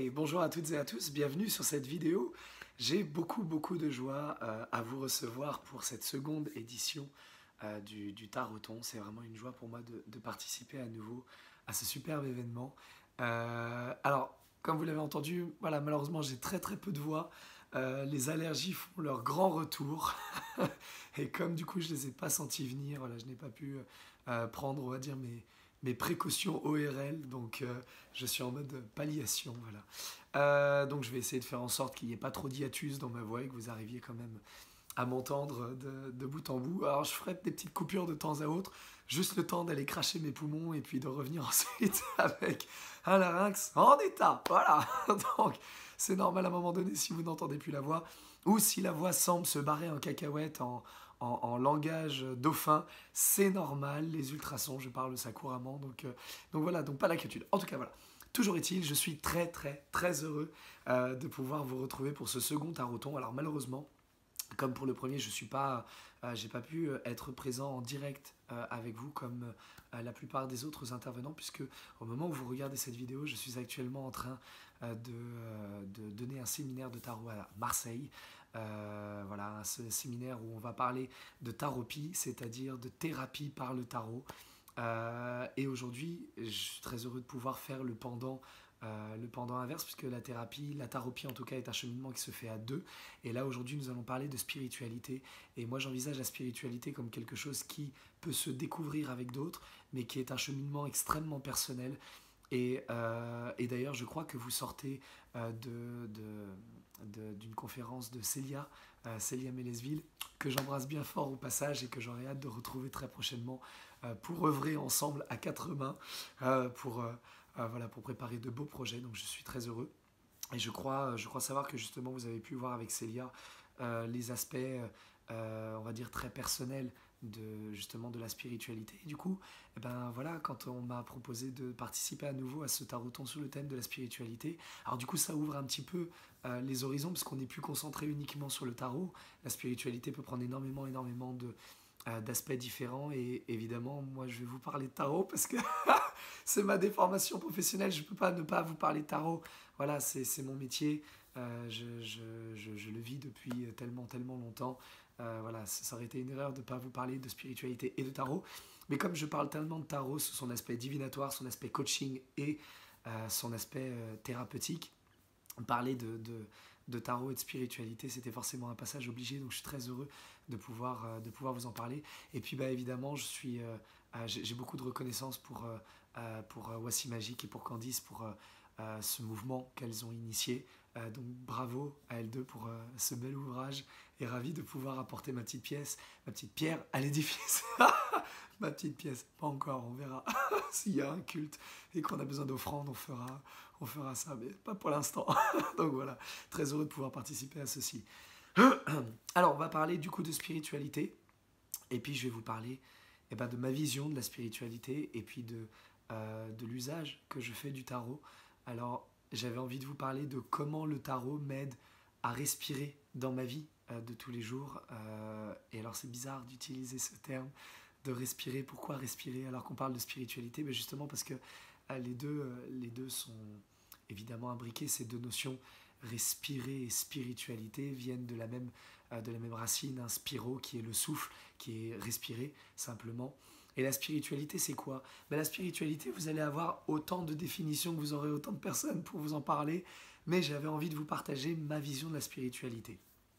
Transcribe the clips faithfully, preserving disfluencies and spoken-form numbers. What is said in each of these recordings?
Hey, bonjour à toutes et à tous, bienvenue sur cette vidéo. J'ai beaucoup beaucoup de joie euh, à vous recevoir pour cette seconde édition euh, du, du Taroton. C'est vraiment une joie pour moi de, de participer à nouveau à ce superbe événement. Euh, alors, comme vous l'avez entendu, voilà, malheureusement j'ai très très peu de voix. Euh, les allergies font leur grand retour. Et comme du coup je les ai pas sentis venir, voilà, je n'ai pas pu euh, prendre, on va dire, mes mes précautions O R L, donc euh, je suis en mode palliation, voilà. Euh, donc je vais essayer de faire en sorte qu'il n'y ait pas trop d'hiatus dans ma voix et que vous arriviez quand même à m'entendre de, de bout en bout. Alors je ferai des petites coupures de temps à autre, juste le temps d'aller cracher mes poumons et puis de revenir ensuite avec un larynx en état, voilà. Donc c'est normal à un moment donné si vous n'entendez plus la voix, ou si la voix semble se barrer en cacahuète, en, en, en langage dauphin, c'est normal, les ultrasons, je parle de ça couramment, donc, euh, donc voilà, donc pas d'inquiétude. En tout cas, voilà. Toujours est-il, je suis très très très heureux euh, de pouvoir vous retrouver pour ce second taroton. Alors malheureusement, comme pour le premier, je suis pas, euh, j'ai pas pu être présent en direct euh, avec vous comme euh, la plupart des autres intervenants, puisque au moment où vous regardez cette vidéo, je suis actuellement en train euh, de, euh, de donner un séminaire de tarot à Marseille. Euh, voilà, ce séminaire où on va parler de taropie, c'est-à-dire de thérapie par le tarot. Euh, et aujourd'hui, je suis très heureux de pouvoir faire le pendant, euh, le pendant inverse, puisque la thérapie, la taropie en tout cas, est un cheminement qui se fait à deux. Et là, aujourd'hui, nous allons parler de spiritualité. Et moi, j'envisage la spiritualité comme quelque chose qui peut se découvrir avec d'autres, mais qui est un cheminement extrêmement personnel. Et, euh, et d'ailleurs, je crois que vous sortez euh, de, de, de, d'une conférence de Célia, euh, Célia Mélesville, que j'embrasse bien fort au passage et que j'aurai hâte de retrouver très prochainement euh, pour œuvrer ensemble à quatre mains, euh, pour, euh, euh, voilà, pour préparer de beaux projets. Donc je suis très heureux. Et je crois, je crois savoir que justement vous avez pu voir avec Célia euh, les aspects, euh, on va dire, très personnels de, justement, de la spiritualité. Et du coup, eh ben, voilà, quand on m'a proposé de participer à nouveau à ce taroton sur le thème de la spiritualité, alors du coup ça ouvre un petit peu euh, les horizons parce qu'on n'est plus concentré uniquement sur le tarot. La spiritualité peut prendre énormément, énormément de, euh, d'aspects différents et évidemment, moi je vais vous parler de tarot parce que c'est ma déformation professionnelle, je ne peux pas ne pas vous parler de tarot. Voilà, c'est, c'est mon métier, euh, je, je, je, je le vis depuis tellement, tellement longtemps. Euh, voilà, ça aurait été une erreur de ne pas vous parler de spiritualité et de tarot. Mais comme je parle tellement de tarot, sous son aspect divinatoire, son aspect coaching et euh, son aspect euh, thérapeutique, parler de, de, de tarot et de spiritualité, c'était forcément un passage obligé, donc je suis très heureux de pouvoir, euh, de pouvoir vous en parler. Et puis bah, évidemment, je suis, euh, euh, j'ai, j'ai beaucoup de reconnaissance pour, euh, euh, pour euh, Wassi Magique et pour Candice pour euh, euh, ce mouvement qu'elles ont initié. Euh, donc bravo à elles deux pour euh, ce bel ouvrage et ravi de pouvoir apporter ma petite pièce, ma petite pierre à l'édifice. Ma petite pièce, pas encore, on verra. S'il y a un culte et qu'on a besoin d'offrandes, on fera, on fera ça, mais pas pour l'instant. Donc voilà, très heureux de pouvoir participer à ceci. Alors, on va parler du coup de spiritualité, et puis je vais vous parler eh ben, de ma vision de la spiritualité, et puis de, euh, de l'usage que je fais du tarot. Alors, j'avais envie de vous parler de comment le tarot m'aide à respirer dans ma vie euh, de tous les jours. Euh, et alors, c'est bizarre d'utiliser ce terme, de respirer. Pourquoi respirer alors qu'on parle de spiritualité? Mais justement parce que euh, les, deux, euh, les deux sont évidemment imbriqués, ces deux notions, respirer et spiritualité, viennent de la même, euh, de la même racine, un spiro qui est le souffle, qui est respirer simplement. Et la spiritualité, c'est quoi? Ben, la spiritualité, vous allez avoir autant de définitions que vous aurez autant de personnes pour vous en parler, mais j'avais envie de vous partager ma vision de la spiritualité.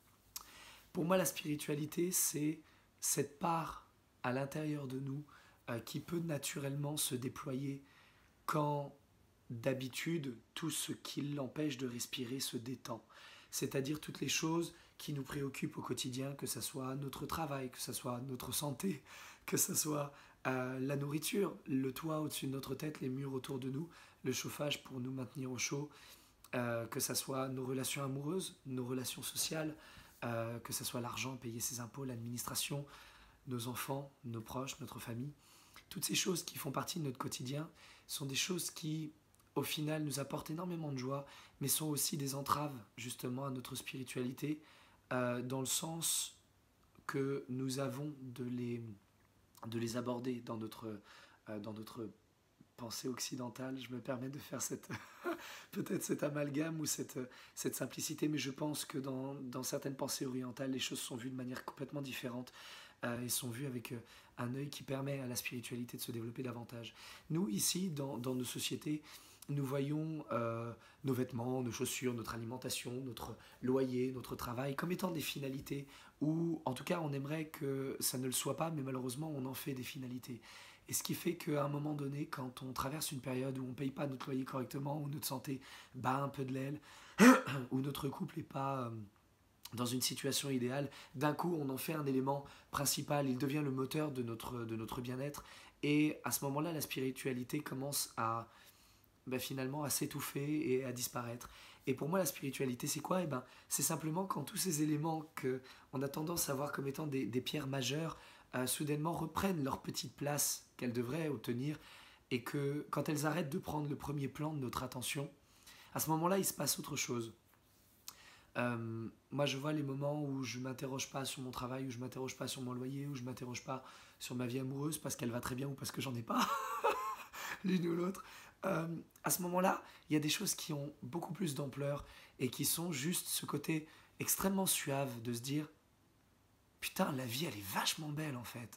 Pour moi, la spiritualité, c'est cette part à l'intérieur de nous euh, qui peut naturellement se déployer quand d'habitude tout ce qui l'empêche de respirer se détend. C'est-à-dire toutes les choses qui nous préoccupent au quotidien, que ce soit notre travail, que ce soit notre santé, que ce soit euh, la nourriture, le toit au-dessus de notre tête, les murs autour de nous, le chauffage pour nous maintenir au chaud, euh, que ce soit nos relations amoureuses, nos relations sociales, euh, que ce soit l'argent, payer ses impôts, l'administration, nos enfants, nos proches, notre famille. Toutes ces choses qui font partie de notre quotidien sont des choses qui, au final, nous apportent énormément de joie, mais sont aussi des entraves, justement, à notre spiritualité, euh, dans le sens que nous avons de les, de les aborder dans notre, euh, dans notre pensée occidentale. Je me permets de faire cette peut-être cet amalgame ou cette, cette simplicité, mais je pense que dans, dans certaines pensées orientales, les choses sont vues de manière complètement différente euh, et sont vues avec euh, un œil qui permet à la spiritualité de se développer davantage. Nous, ici, dans, dans nos sociétés, nous voyons euh, nos vêtements, nos chaussures, notre alimentation, notre loyer, notre travail comme étant des finalités, ou en tout cas on aimerait que ça ne le soit pas, mais malheureusement on en fait des finalités. Et ce qui fait qu'à un moment donné, quand on traverse une période où on ne paye pas notre loyer correctement, où notre santé bat un peu de l'aile, où notre couple n'est pas... Euh, dans une situation idéale, d'un coup on en fait un élément principal, il devient le moteur de notre, de notre bien-être, et à ce moment-là la spiritualité commence à, ben, finalement à s'étouffer et à disparaître. Et pour moi la spiritualité c'est quoi? Eh ben, c'est simplement quand tous ces éléments qu'on a tendance à voir comme étant des, des pierres majeures, euh, soudainement reprennent leur petite place qu'elles devraient obtenir, et que quand elles arrêtent de prendre le premier plan de notre attention, à ce moment-là il se passe autre chose. Euh, moi, je vois les moments où je m'interroge pas sur mon travail, où je m'interroge pas sur mon loyer, où je m'interroge pas sur ma vie amoureuse parce qu'elle va très bien ou parce que j'en ai pas, l'une ou l'autre. Euh, à ce moment-là, il y a des choses qui ont beaucoup plus d'ampleur et qui sont juste ce côté extrêmement suave de se dire putain, la vie elle est vachement belle en fait.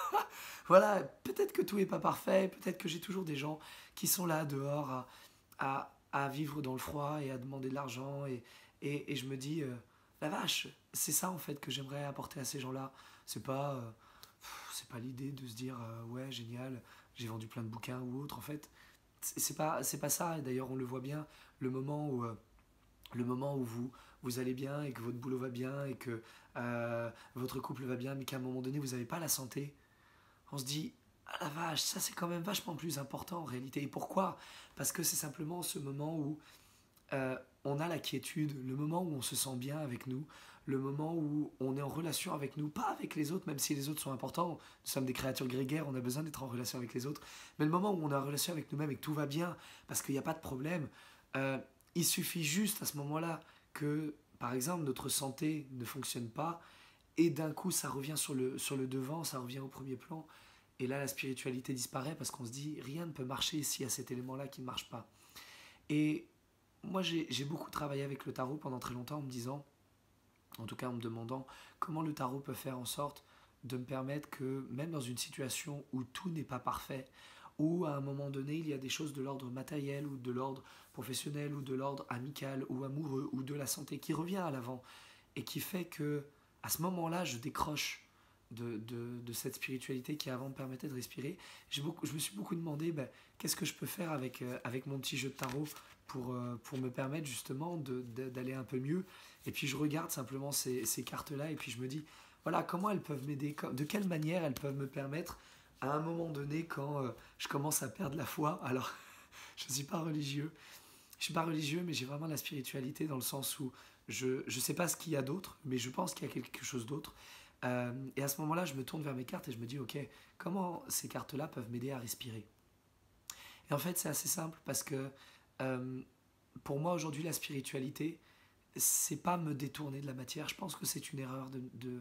Voilà, peut-être que tout n'est pas parfait, peut-être que j'ai toujours des gens qui sont là dehors à, à, à vivre dans le froid et à demander de l'argent, et, et, et je me dis, euh, la vache, c'est ça en fait que j'aimerais apporter à ces gens-là. C'est pas, euh, c'est pas l'idée de se dire, euh, ouais, génial, j'ai vendu plein de bouquins ou autre, en fait. C'est pas, c'est pas ça, et d'ailleurs on le voit bien, le moment où... euh, le moment où vous, vous allez bien et que votre boulot va bien et que euh, votre couple va bien, mais qu'à un moment donné vous n'avez pas la santé, on se dit ah la vache, ça c'est quand même vachement plus important en réalité. Et pourquoi? Parce que c'est simplement ce moment où euh, on a la quiétude, le moment où on se sent bien avec nous, le moment où on est en relation avec nous, pas avec les autres, même si les autres sont importants. Nous sommes des créatures grégaires, on a besoin d'être en relation avec les autres, mais le moment où on est en relation avec nous-mêmes et que tout va bien, parce qu'il n'y a pas de problème, euh, il suffit juste à ce moment-là que, par exemple, notre santé ne fonctionne pas, et d'un coup ça revient sur le, sur le devant, ça revient au premier plan, et là la spiritualité disparaît parce qu'on se dit rien ne peut marcher s'il y a cet élément-là qui ne marche pas. Et moi j'ai j'ai beaucoup travaillé avec le tarot pendant très longtemps en me disant, en tout cas en me demandant comment le tarot peut faire en sorte de me permettre que même dans une situation où tout n'est pas parfait, où à un moment donné il y a des choses de l'ordre matériel ou de l'ordre professionnel ou de l'ordre amical ou amoureux ou de la santé qui revient à l'avant et qui fait que à ce moment-là je décroche de, de, de cette spiritualité qui avant me permettait de respirer. J'ai beaucoup, je me suis beaucoup demandé ben, qu'est-ce que je peux faire avec, euh, avec mon petit jeu de tarot pour, euh, pour me permettre justement de, de, d'aller un peu mieux. Et puis je regarde simplement ces, ces cartes-là et puis je me dis, voilà, comment elles peuvent m'aider, de quelle manière elles peuvent me permettre à un moment donné quand euh, je commence à perdre la foi. Alors, je ne suis pas religieux, je ne suis pas religieux, mais j'ai vraiment la spiritualité dans le sens où je ne sais pas ce qu'il y a d'autre, mais je pense qu'il y a quelque chose d'autre. Euh, et à ce moment-là, je me tourne vers mes cartes et je me dis, ok, comment ces cartes-là peuvent m'aider à respirer? Et en fait, c'est assez simple parce que euh, pour moi, aujourd'hui, la spiritualité, c'est pas me détourner de la matière. Je pense que c'est une erreur de, de,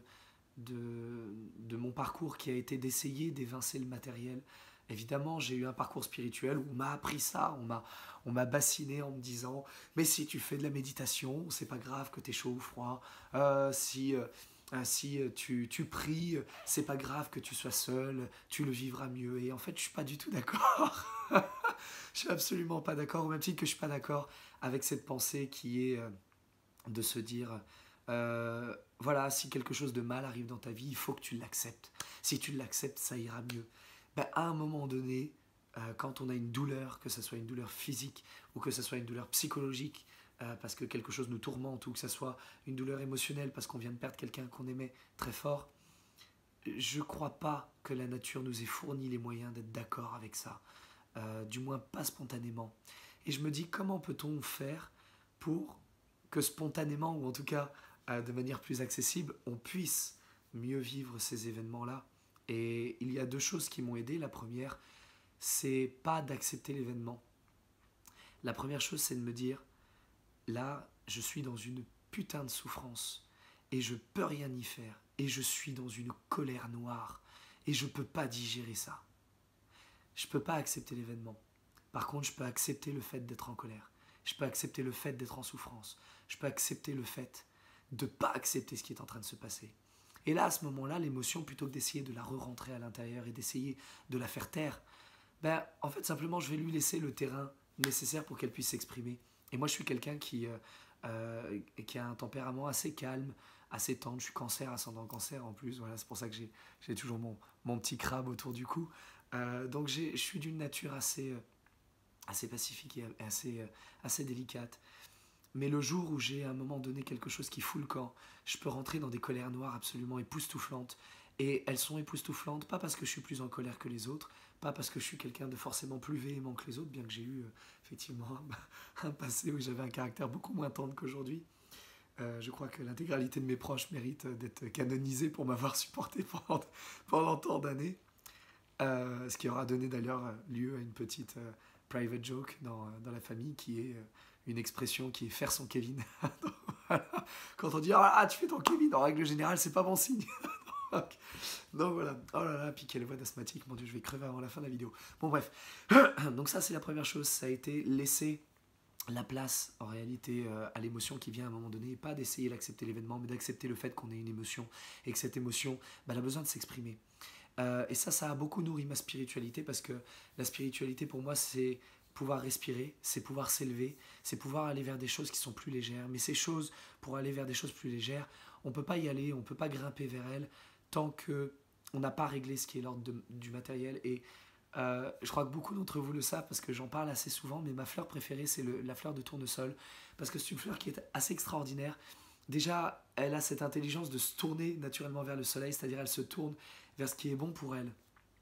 de, de mon parcours qui a été d'essayer d'évincer le matériel. Évidemment, j'ai eu un parcours spirituel où on m'a appris ça, on m'a, on m'a bassiné en me disant mais si tu fais de la méditation, c'est pas grave que tu es chaud ou froid. Euh, si euh, euh, si tu, tu pries, c'est pas grave que tu sois seul, tu le vivras mieux. Et en fait, je suis pas du tout d'accord. Je suis absolument pas d'accord, au même titre que je suis pas d'accord avec cette pensée qui est euh, de se dire euh, voilà, si quelque chose de mal arrive dans ta vie, il faut que tu l'acceptes. Si tu l'acceptes, ça ira mieux. Ben, à un moment donné, euh, quand on a une douleur, que ce soit une douleur physique ou que ce soit une douleur psychologique, euh, parce que quelque chose nous tourmente, ou que ce soit une douleur émotionnelle parce qu'on vient de perdre quelqu'un qu'on aimait très fort, je ne crois pas que la nature nous ait fourni les moyens d'être d'accord avec ça. Euh, du moins pas spontanément. Et je me dis, comment peut-on faire pour que spontanément, ou en tout cas euh, de manière plus accessible, on puisse mieux vivre ces événements-là? Et il y a deux choses qui m'ont aidé. La première, c'est pas d'accepter l'événement. La première chose, c'est de me dire, là, je suis dans une putain de souffrance et je peux rien y faire. Et je suis dans une colère noire et je peux pas digérer ça. je ne peux pas accepter l'événement. Par contre, je peux accepter le fait d'être en colère. Je peux accepter le fait d'être en souffrance. Je peux accepter le fait de ne pas accepter ce qui est en train de se passer. Et là, à ce moment-là, l'émotion, plutôt que d'essayer de la re-rentrer à l'intérieur et d'essayer de la faire taire, ben, en fait, simplement, je vais lui laisser le terrain nécessaire pour qu'elle puisse s'exprimer. Et moi, je suis quelqu'un qui, euh, euh, qui a un tempérament assez calme, assez tendre. Je suis cancer, ascendant cancer en plus. Voilà, c'est pour ça que j'ai, j'ai toujours mon, mon petit crabe autour du cou. Euh, donc, j'ai, je suis d'une nature assez, euh, assez pacifique et assez, euh, assez délicate. Mais le jour où j'ai à un moment donné quelque chose qui fout le camp, je peux rentrer dans des colères noires absolument époustouflantes. Et elles sont époustouflantes, pas parce que je suis plus en colère que les autres, pas parce que je suis quelqu'un de forcément plus véhément que les autres, bien que j'ai eu euh, effectivement un, un passé où j'avais un caractère beaucoup moins tendre qu'aujourd'hui. Euh, je crois que l'intégralité de mes proches mérite d'être canonisés pour m'avoir supporté pendant, pendant tant d'années. Euh, ce qui aura donné d'ailleurs lieu à une petite euh, private joke dans, dans la famille qui est... Euh, une expression qui est faire son Kevin. Donc, voilà. Quand on dit ah, tu fais ton Kevin, en règle générale, c'est pas bon signe. Donc voilà. Oh là là, puis quelle voix d'asthmatique, mon Dieu, je vais crever avant la fin de la vidéo. Bon, bref. Donc, ça, c'est la première chose. Ça a été laisser la place, en réalité, euh, à l'émotion qui vient à un moment donné. Et pas d'essayer d'accepter l'événement, mais d'accepter le fait qu'on ait une émotion et que cette émotion, bah, elle a besoin de s'exprimer. Euh, et ça, ça a beaucoup nourri ma spiritualité parce que la spiritualité, pour moi, c'est pouvoir respirer, c'est pouvoir s'élever, c'est pouvoir aller vers des choses qui sont plus légères. Mais ces choses, pour aller vers des choses plus légères, on ne peut pas y aller, on ne peut pas grimper vers elles tant qu'on n'a pas réglé ce qui est l'ordre de, du matériel. Et euh, je crois que beaucoup d'entre vous le savent parce que j'en parle assez souvent, mais ma fleur préférée, c'est le, la fleur de tournesol parce que c'est une fleur qui est assez extraordinaire. Déjà, elle a cette intelligence de se tourner naturellement vers le soleil, c'est-à-dire elle se tourne vers ce qui est bon pour elle.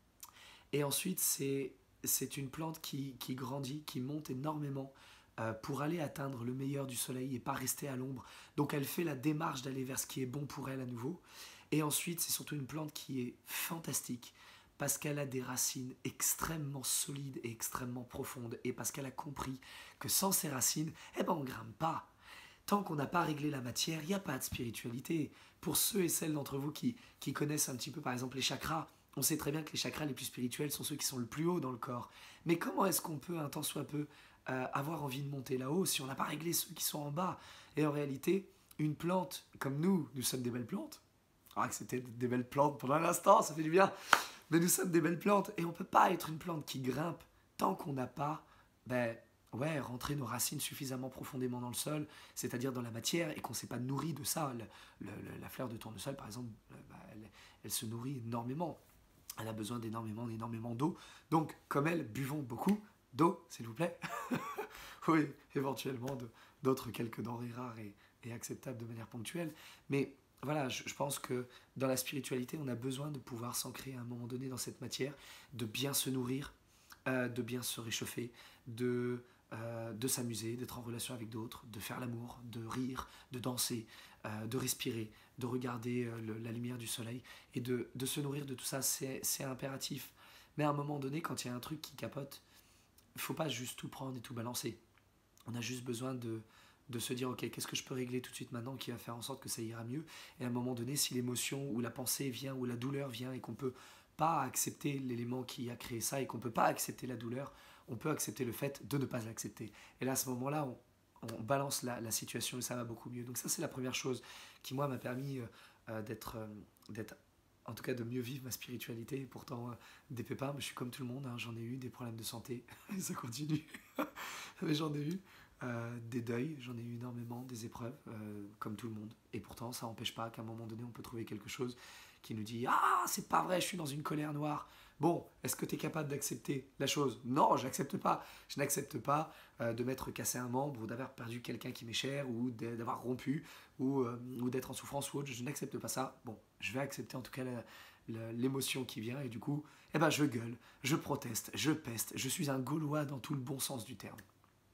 Et ensuite, c'est... c'est une plante qui, qui grandit, qui monte énormément euh, pour aller atteindre le meilleur du soleil et pas rester à l'ombre. Donc elle fait la démarche d'aller vers ce qui est bon pour elle à nouveau. Et ensuite, c'est surtout une plante qui est fantastique parce qu'elle a des racines extrêmement solides et extrêmement profondes et parce qu'elle a compris que sans ces racines, eh ben on ne grimpe pas. Tant qu'on n'a pas réglé la matière, il n'y a pas de spiritualité. Pour ceux et celles d'entre vous qui, qui connaissent un petit peu par exemple les chakras, on sait très bien que les chakras les plus spirituels sont ceux qui sont le plus haut dans le corps. Mais comment est-ce qu'on peut, un tant soit peu, euh, avoir envie de monter là-haut si on n'a pas réglé ceux qui sont en bas? Et en réalité, une plante, comme nous, nous sommes des belles plantes. Ah, que c'était des belles plantes pendant l'instant, ça fait du bien. Mais nous sommes des belles plantes et on ne peut pas être une plante qui grimpe tant qu'on n'a pas ben, ouais, rentré nos racines suffisamment profondément dans le sol, c'est-à-dire dans la matière, et qu'on ne s'est pas nourri de ça. Le, le, la fleur de tournesol, par exemple, ben, elle, elle se nourrit énormément. Elle a besoin d'énormément, d'énormément d'eau. Donc, comme elle, buvons beaucoup d'eau, s'il vous plaît. Oui, éventuellement de, d'autres quelques denrées rares et, et acceptables de manière ponctuelle. Mais voilà, je, je pense que dans la spiritualité, on a besoin de pouvoir s'ancrer à un moment donné dans cette matière, de bien se nourrir, euh, de bien se réchauffer, de, euh, de s'amuser, d'être en relation avec d'autres, de faire l'amour, de rire, de danser, euh, de respirer, de regarder euh, le, la lumière du soleil et de, de se nourrir de tout ça, c'est, c'est impératif. Mais à un moment donné, quand il y a un truc qui capote, il ne faut pas juste tout prendre et tout balancer. On a juste besoin de, de se dire, ok, qu'est-ce que je peux régler tout de suite maintenant qui va faire en sorte que ça ira mieux? Et à un moment donné, si l'émotion ou la pensée vient ou la douleur vient et qu'on ne peut pas accepter l'élément qui a créé ça et qu'on ne peut pas accepter la douleur, on peut accepter le fait de ne pas l'accepter. Et là, à ce moment-là, on, on balance la, la situation et ça va beaucoup mieux. Donc ça, c'est la première chose qui, moi, m'a permis euh, d'être, euh, d'être, en tout cas, de mieux vivre ma spiritualité. Et pourtant, euh, des pépins, mais je suis comme tout le monde, hein, j'en ai eu des problèmes de santé, et ça continue, mais j'en ai eu. Euh, des deuils, j'en ai eu énormément, des épreuves, euh, comme tout le monde. Et pourtant, ça n'empêche pas qu'à un moment donné, on peut trouver quelque chose qui nous dit « Ah, c'est pas vrai, je suis dans une colère noire. » Bon, est-ce que tu es capable d'accepter la chose? Non, je n'accepte pas. Je n'accepte pas euh, de m'être cassé un membre ou d'avoir perdu quelqu'un qui m'est cher ou d'avoir rompu ou, euh, ou d'être en souffrance ou autre. Je n'accepte pas ça. Bon, je vais accepter en tout cas la, la, l'émotion qui vient et du coup, eh ben, je gueule, je proteste, je peste. Je suis un Gaulois dans tout le bon sens du terme.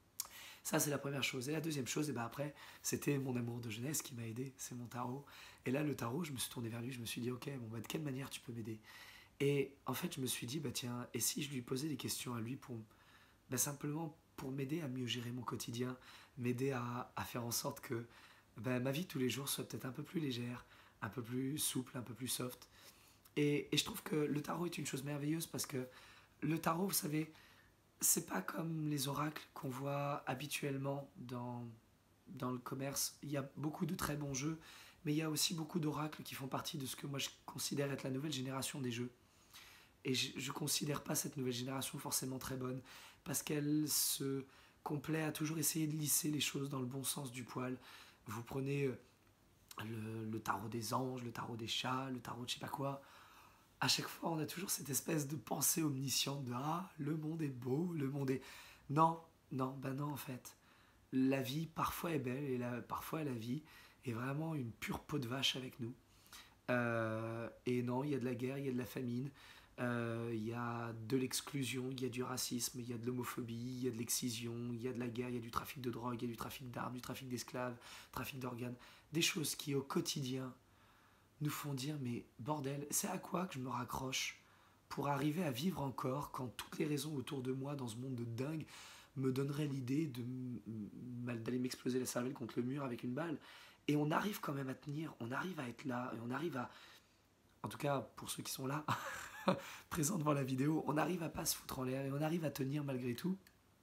Ça, c'est la première chose. Et la deuxième chose, et ben après, c'était mon amour de jeunesse qui m'a aidé, c'est mon tarot. Et là, le tarot, je me suis tourné vers lui, je me suis dit, ok, bon, bah, de quelle manière tu peux m'aider? Et en fait, je me suis dit, bah tiens, et si je lui posais des questions à lui pour, bah, simplement pour m'aider à mieux gérer mon quotidien, m'aider à, à faire en sorte que bah, ma vie de tous les jours soit peut-être un peu plus légère, un peu plus souple, un peu plus soft. Et, et je trouve que le tarot est une chose merveilleuse parce que le tarot, vous savez, c'est pas comme les oracles qu'on voit habituellement dans, dans le commerce. Il y a beaucoup de très bons jeux, mais il y a aussi beaucoup d'oracles qui font partie de ce que moi je considère être la nouvelle génération des jeux. Et je ne considère pas cette nouvelle génération forcément très bonne, parce qu'elle se complaît à toujours essayer de lisser les choses dans le bon sens du poil. Vous prenez euh, le, le tarot des anges, le tarot des chats, le tarot de je sais pas quoi. À chaque fois, on a toujours cette espèce de pensée omnisciente de «Ah, le monde est beau, le monde est...» Non, non, ben non en fait. La vie parfois est belle et la, parfois la vie est vraiment une pure peau de vache avec nous. Euh, et non, il y a de la guerre, il y a de la famine, euh, il y a de l'exclusion, il y a du racisme, il y a de l'homophobie, il y a de l'excision, il y a de la guerre, il y a du trafic de drogue, il y a du trafic d'armes, du trafic d'esclaves, trafic d'organes. Des choses qui au quotidien nous font dire mais bordel, c'est à quoi que je me raccroche pour arriver à vivre encore quand toutes les raisons autour de moi dans ce monde de dingue me donneraient l'idée de d'aller m'exploser la cervelle contre le mur avec une balle. Et on arrive quand même à tenir, on arrive à être là, et on arrive à, en tout cas pour ceux qui sont là, présents devant la vidéo, on arrive à pas se foutre en l'air et on arrive à tenir malgré tout.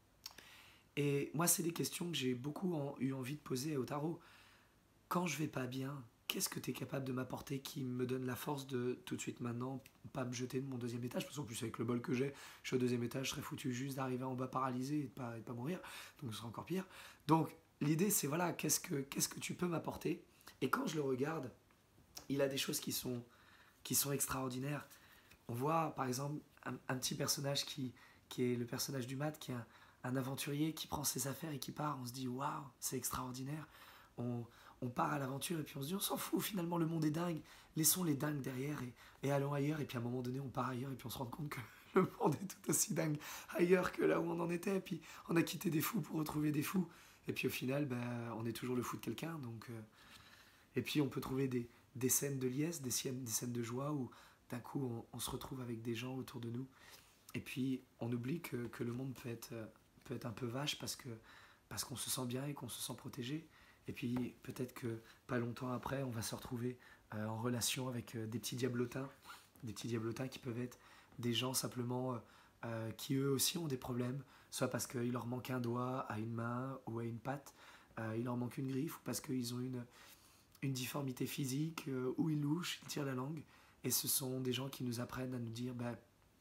Et moi, c'est des questions que j'ai beaucoup en, eu envie de poser au tarot. Quand je vais pas bien, qu'est-ce que tu es capable de m'apporter qui me donne la force de tout de suite maintenant pas me jeter de mon deuxième étage, parce qu'en plus avec le bol que j'ai, je suis au deuxième étage, je serais foutu juste d'arriver en bas paralysé et de pas, et de pas mourir, donc ce serait encore pire. Donc l'idée c'est voilà, qu'est-ce que, qu'est-ce que tu peux m'apporter? Et quand je le regarde, il a des choses qui sont, qui sont extraordinaires. On voit par exemple un, un petit personnage qui, qui est le personnage du mat, qui est un, un aventurier qui prend ses affaires et qui part, on se dit waouh, c'est extraordinaire. On, on part à l'aventure et puis on se dit on s'en fout, finalement le monde est dingue, laissons les dingues derrière et, et allons ailleurs. Et puis à un moment donné on part ailleurs et puis on se rend compte que le monde est tout aussi dingue ailleurs que là où on en était. Et puis on a quitté des fous pour retrouver des fous. Et puis au final ben, on est toujours le fou de quelqu'un. Donc, euh... Et puis on peut trouver des, des scènes de liesse, des scènes, des scènes de joie où d'un coup on, on se retrouve avec des gens autour de nous. Et puis on oublie que, que le monde peut être, peut être un peu vache parce que, parce qu'on se sent bien et qu'on se sent protégé. Et puis peut-être que pas longtemps après, on va se retrouver euh, en relation avec euh, des petits diablotins, des petits diablotins qui peuvent être des gens simplement euh, euh, qui eux aussi ont des problèmes, soit parce qu'il leur manque un doigt à une main ou à une patte, euh, il leur manque une griffe, ou parce qu'ils ont une, une difformité physique, euh, ou ils louchent, ils tirent la langue. Et ce sont des gens qui nous apprennent à nous dire, bah,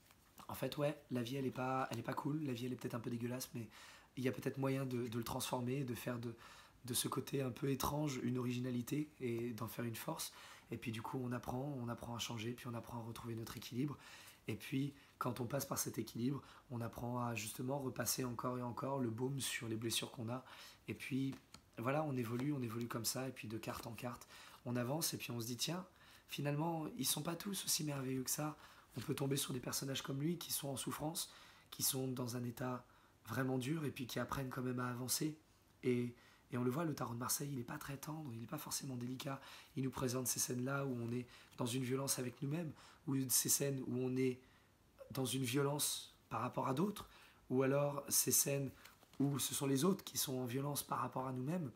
en fait ouais, la vie elle est pas, elle est pas cool, la vie elle est peut-être un peu dégueulasse, mais il y a peut-être moyen de, de le transformer, de faire de de ce côté un peu étrange une originalité et d'en faire une force. Et puis du coup on apprend, on apprend à changer, puis on apprend à retrouver notre équilibre. Et puis quand on passe par cet équilibre, on apprend à justement repasser encore et encore le baume sur les blessures qu'on a. Et puis voilà, on évolue, on évolue comme ça, et puis de carte en carte, on avance et puis on se dit tiens, finalement ils sont pas tous aussi merveilleux que ça. On peut tomber sur des personnages comme lui qui sont en souffrance, qui sont dans un état vraiment dur et puis qui apprennent quand même à avancer. Et Et on le voit, le tarot de Marseille, il n'est pas très tendre, il n'est pas forcément délicat. Il nous présente ces scènes-là où on est dans une violence avec nous-mêmes, ou ces scènes où on est dans une violence par rapport à d'autres, ou alors ces scènes où ce sont les autres qui sont en violence par rapport à nous-mêmes.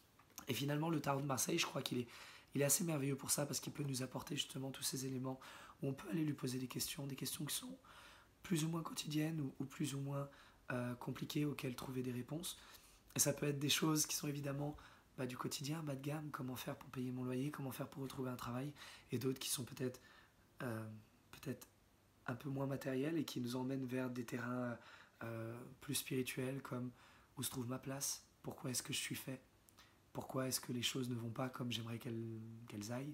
Et finalement, le tarot de Marseille, je crois qu'il est, il est assez merveilleux pour ça, parce qu'il peut nous apporter justement tous ces éléments où on peut aller lui poser des questions, des questions qui sont plus ou moins quotidiennes ou, ou plus ou moins euh, compliquées, auxquelles trouver des réponses. Et ça peut être des choses qui sont évidemment bah, du quotidien, bas de gamme, comment faire pour payer mon loyer, comment faire pour retrouver un travail, et d'autres qui sont peut-être euh, peut-être un peu moins matériels et qui nous emmènent vers des terrains euh, plus spirituels, comme où se trouve ma place, pourquoi est-ce que je suis fait, pourquoi est-ce que les choses ne vont pas comme j'aimerais qu'elles, qu'elles aillent.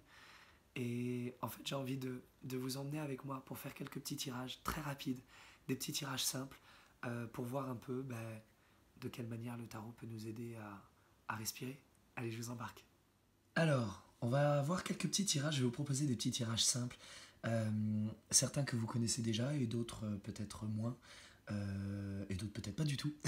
Et en fait j'ai envie de, de vous emmener avec moi pour faire quelques petits tirages très rapides, des petits tirages simples, euh, pour voir un peu bah, de quelle manière le tarot peut nous aider à, à respirer. Allez, je vous embarque. Alors, on va voir quelques petits tirages. Je vais vous proposer des petits tirages simples. Euh, certains que vous connaissez déjà et d'autres euh, peut-être moins. Euh, et d'autres peut-être pas du tout.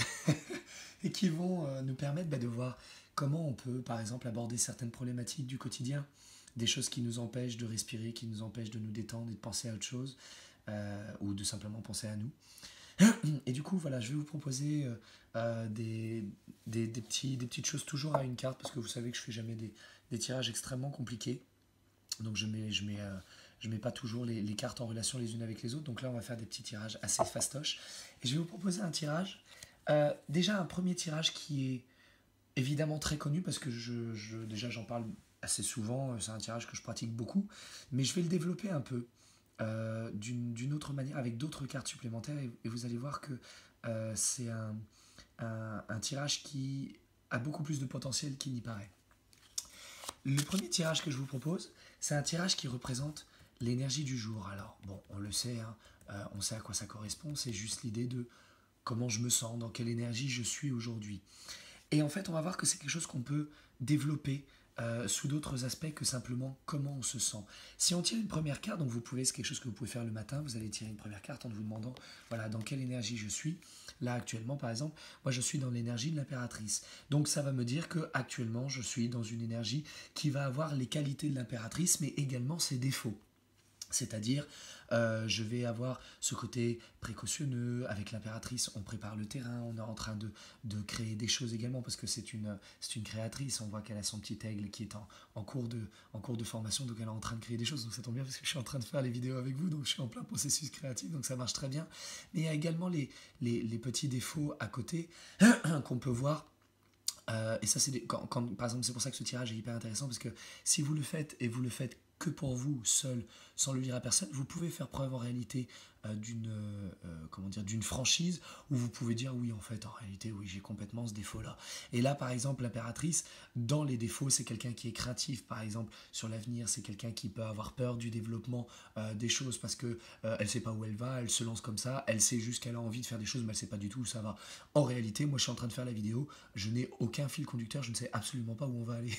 Et qui vont euh, nous permettre bah, de voir comment on peut, par exemple, aborder certaines problématiques du quotidien. Des choses qui nous empêchent de respirer, qui nous empêchent de nous détendre et de penser à autre chose. Euh, ou de simplement penser à nous. Et du coup, voilà, je vais vous proposer euh, euh, des, des, des, petits, des petites choses toujours à une carte, parce que vous savez que je fais jamais des, des tirages extrêmement compliqués. Donc je mets, je mets, euh, je ne mets pas toujours les, les cartes en relation les unes avec les autres. Donc là, on va faire des petits tirages assez fastoches. Et je vais vous proposer un tirage. Euh, déjà, un premier tirage qui est évidemment très connu parce que je, je, déjà, j'en parle assez souvent. C'est un tirage que je pratique beaucoup. Mais je vais le développer un peu euh, d'une d'une autre manière avec d'autres cartes supplémentaires. Et, et vous allez voir que euh, c'est un, un, un tirage qui a beaucoup plus de potentiel qu'il n'y paraît. Le premier tirage que je vous propose, c'est un tirage qui représente l'énergie du jour. Alors, bon, on le sait, hein, euh, on sait à quoi ça correspond, c'est juste l'idée de comment je me sens, dans quelle énergie je suis aujourd'hui. Et en fait, on va voir que c'est quelque chose qu'on peut développer euh, sous d'autres aspects que simplement comment on se sent. Si on tire une première carte, donc vous pouvez, c'est quelque chose que vous pouvez faire le matin, vous allez tirer une première carte en vous demandant, voilà, dans quelle énergie je suis. Là, actuellement, par exemple, moi, je suis dans l'énergie de l'impératrice. Donc, ça va me dire que actuellement, je suis dans une énergie qui va avoir les qualités de l'impératrice, mais également ses défauts. C'est-à-dire, euh, je vais avoir ce côté précautionneux. Avec l'impératrice, on prépare le terrain, on est en train de, de créer des choses également, parce que c'est une, c'est une créatrice. On voit qu'elle a son petit aigle qui est en, en, cours de, en cours de formation, donc elle est en train de créer des choses. Donc ça tombe bien, parce que je suis en train de faire les vidéos avec vous, donc je suis en plein processus créatif, donc ça marche très bien. Mais il y a également les, les, les petits défauts à côté qu'on peut voir. Euh, et ça, c'est des, quand, quand, par exemple, c'est pour ça que ce tirage est hyper intéressant, parce que si vous le faites et vous le faites que pour vous seul, sans le dire à personne, vous pouvez faire preuve en réalité euh, d'une euh, comment dire, d'une franchise, où vous pouvez dire oui, en fait, en réalité, oui, j'ai complètement ce défaut-là. Et là, par exemple, l'impératrice, dans les défauts, c'est quelqu'un qui est craintif, par exemple, sur l'avenir. C'est quelqu'un qui peut avoir peur du développement euh, des choses, parce que euh, elle sait pas où elle va, elle se lance comme ça, elle sait juste qu'elle a envie de faire des choses, mais elle sait pas du tout où ça va. En réalité, moi, je suis en train de faire la vidéo, je n'ai aucun fil conducteur, je ne sais absolument pas où on va aller.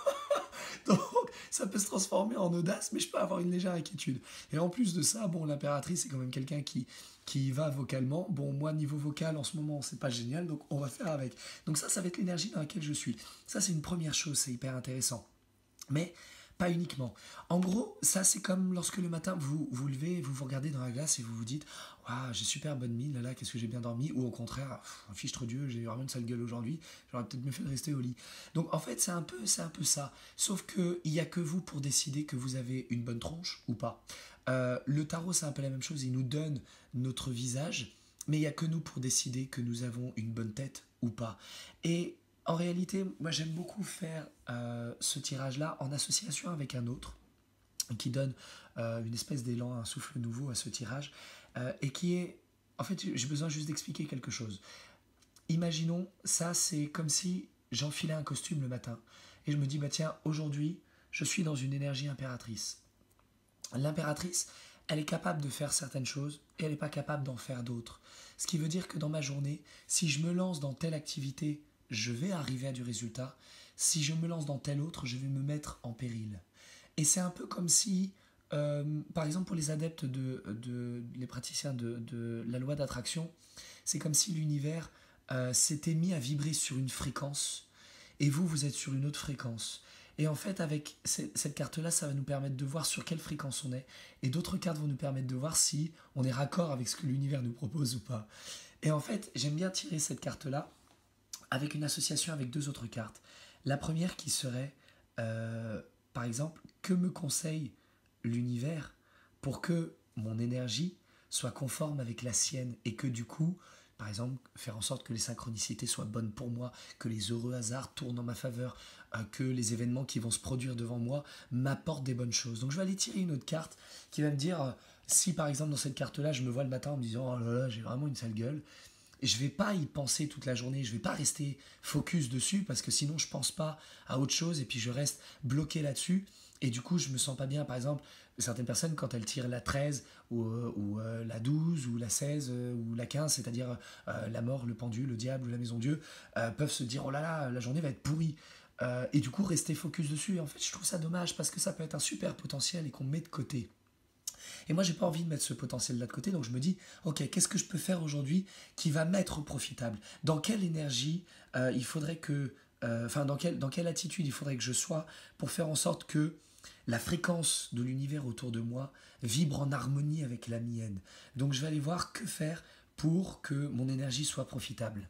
Donc, ça peut se transformer en audace, mais je peux avoir une légère inquiétude. Et en plus de ça, bon, l'impératrice, c'est quand même quelqu'un qui, qui va vocalement. Bon, moi, niveau vocal, en ce moment, c'est pas génial, donc on va faire avec. Donc ça, ça va être l'énergie dans laquelle je suis. Ça, c'est une première chose, c'est hyper intéressant. Mais pas uniquement. En gros, ça, c'est comme lorsque le matin, vous vous levez, vous vous regardez dans la glace et vous vous dites « Waouh, j'ai super bonne mine, là, là, qu'est-ce que j'ai bien dormi ?» Ou au contraire « Fichtre Dieu, j'ai vraiment une sale gueule aujourd'hui, j'aurais peut-être mieux fait de rester au lit. » Donc, en fait, c'est un peu, c'est un peu ça. Sauf qu'il n'y a que vous pour décider que vous avez une bonne tronche ou pas. Euh, le tarot, c'est un peu la même chose, il nous donne notre visage, mais il n'y a que nous pour décider que nous avons une bonne tête ou pas. Et en réalité, moi j'aime beaucoup faire euh, ce tirage-là en association avec un autre qui donne euh, une espèce d'élan, un souffle nouveau à ce tirage euh, et qui est... En fait, j'ai besoin juste d'expliquer quelque chose. Imaginons, ça c'est comme si j'enfilais un costume le matin et je me dis, bah tiens, aujourd'hui, je suis dans une énergie impératrice. L'impératrice, elle est capable de faire certaines choses et elle n'est pas capable d'en faire d'autres. Ce qui veut dire que dans ma journée, si je me lance dans telle activité, je vais arriver à du résultat. Si je me lance dans telle autre, je vais me mettre en péril. Et c'est un peu comme si, euh, par exemple pour les adeptes, de, de les praticiens de, de la loi d'attraction, c'est comme si l'univers euh, s'était mis à vibrer sur une fréquence et vous, vous êtes sur une autre fréquence. Et en fait, avec cette carte-là, ça va nous permettre de voir sur quelle fréquence on est. Et d'autres cartes vont nous permettre de voir si on est raccord avec ce que l'univers nous propose ou pas. Et en fait, j'aime bien tirer cette carte-là avec une association avec deux autres cartes. La première qui serait, euh, par exemple, que me conseille l'univers pour que mon énergie soit conforme avec la sienne et que du coup, par exemple, faire en sorte que les synchronicités soient bonnes pour moi, que les heureux hasards tournent en ma faveur, euh, que les événements qui vont se produire devant moi m'apportent des bonnes choses. Donc je vais aller tirer une autre carte qui va me dire, euh, si par exemple dans cette carte-là, je me vois le matin en me disant « Oh là là, j'ai vraiment une sale gueule », je ne vais pas y penser toute la journée, je ne vais pas rester focus dessus parce que sinon je ne pense pas à autre chose et puis je reste bloqué là-dessus et du coup je ne me sens pas bien. Par exemple, certaines personnes quand elles tirent la treize ou, euh, ou euh, la douze ou la seize euh, ou la quinze, c'est-à-dire euh, la mort, le pendu, le diable ou la maison Dieu, euh, peuvent se dire « Oh là là, la journée va être pourrie ». Euh, et du coup rester focus dessus. Et en fait je trouve ça dommage parce que ça peut être un super potentiel et qu'on met de côté. Et moi, j'ai pas envie de mettre ce potentiel-là de côté, donc je me dis, ok, qu'est-ce que je peux faire aujourd'hui qui va m'être profitable? Dans quelle énergie euh, il faudrait que, euh, enfin, dans quelle, dans quelle attitude il faudrait que je sois pour faire en sorte que la fréquence de l'univers autour de moi vibre en harmonie avec la mienne. Donc, je vais aller voir que faire pour que mon énergie soit profitable.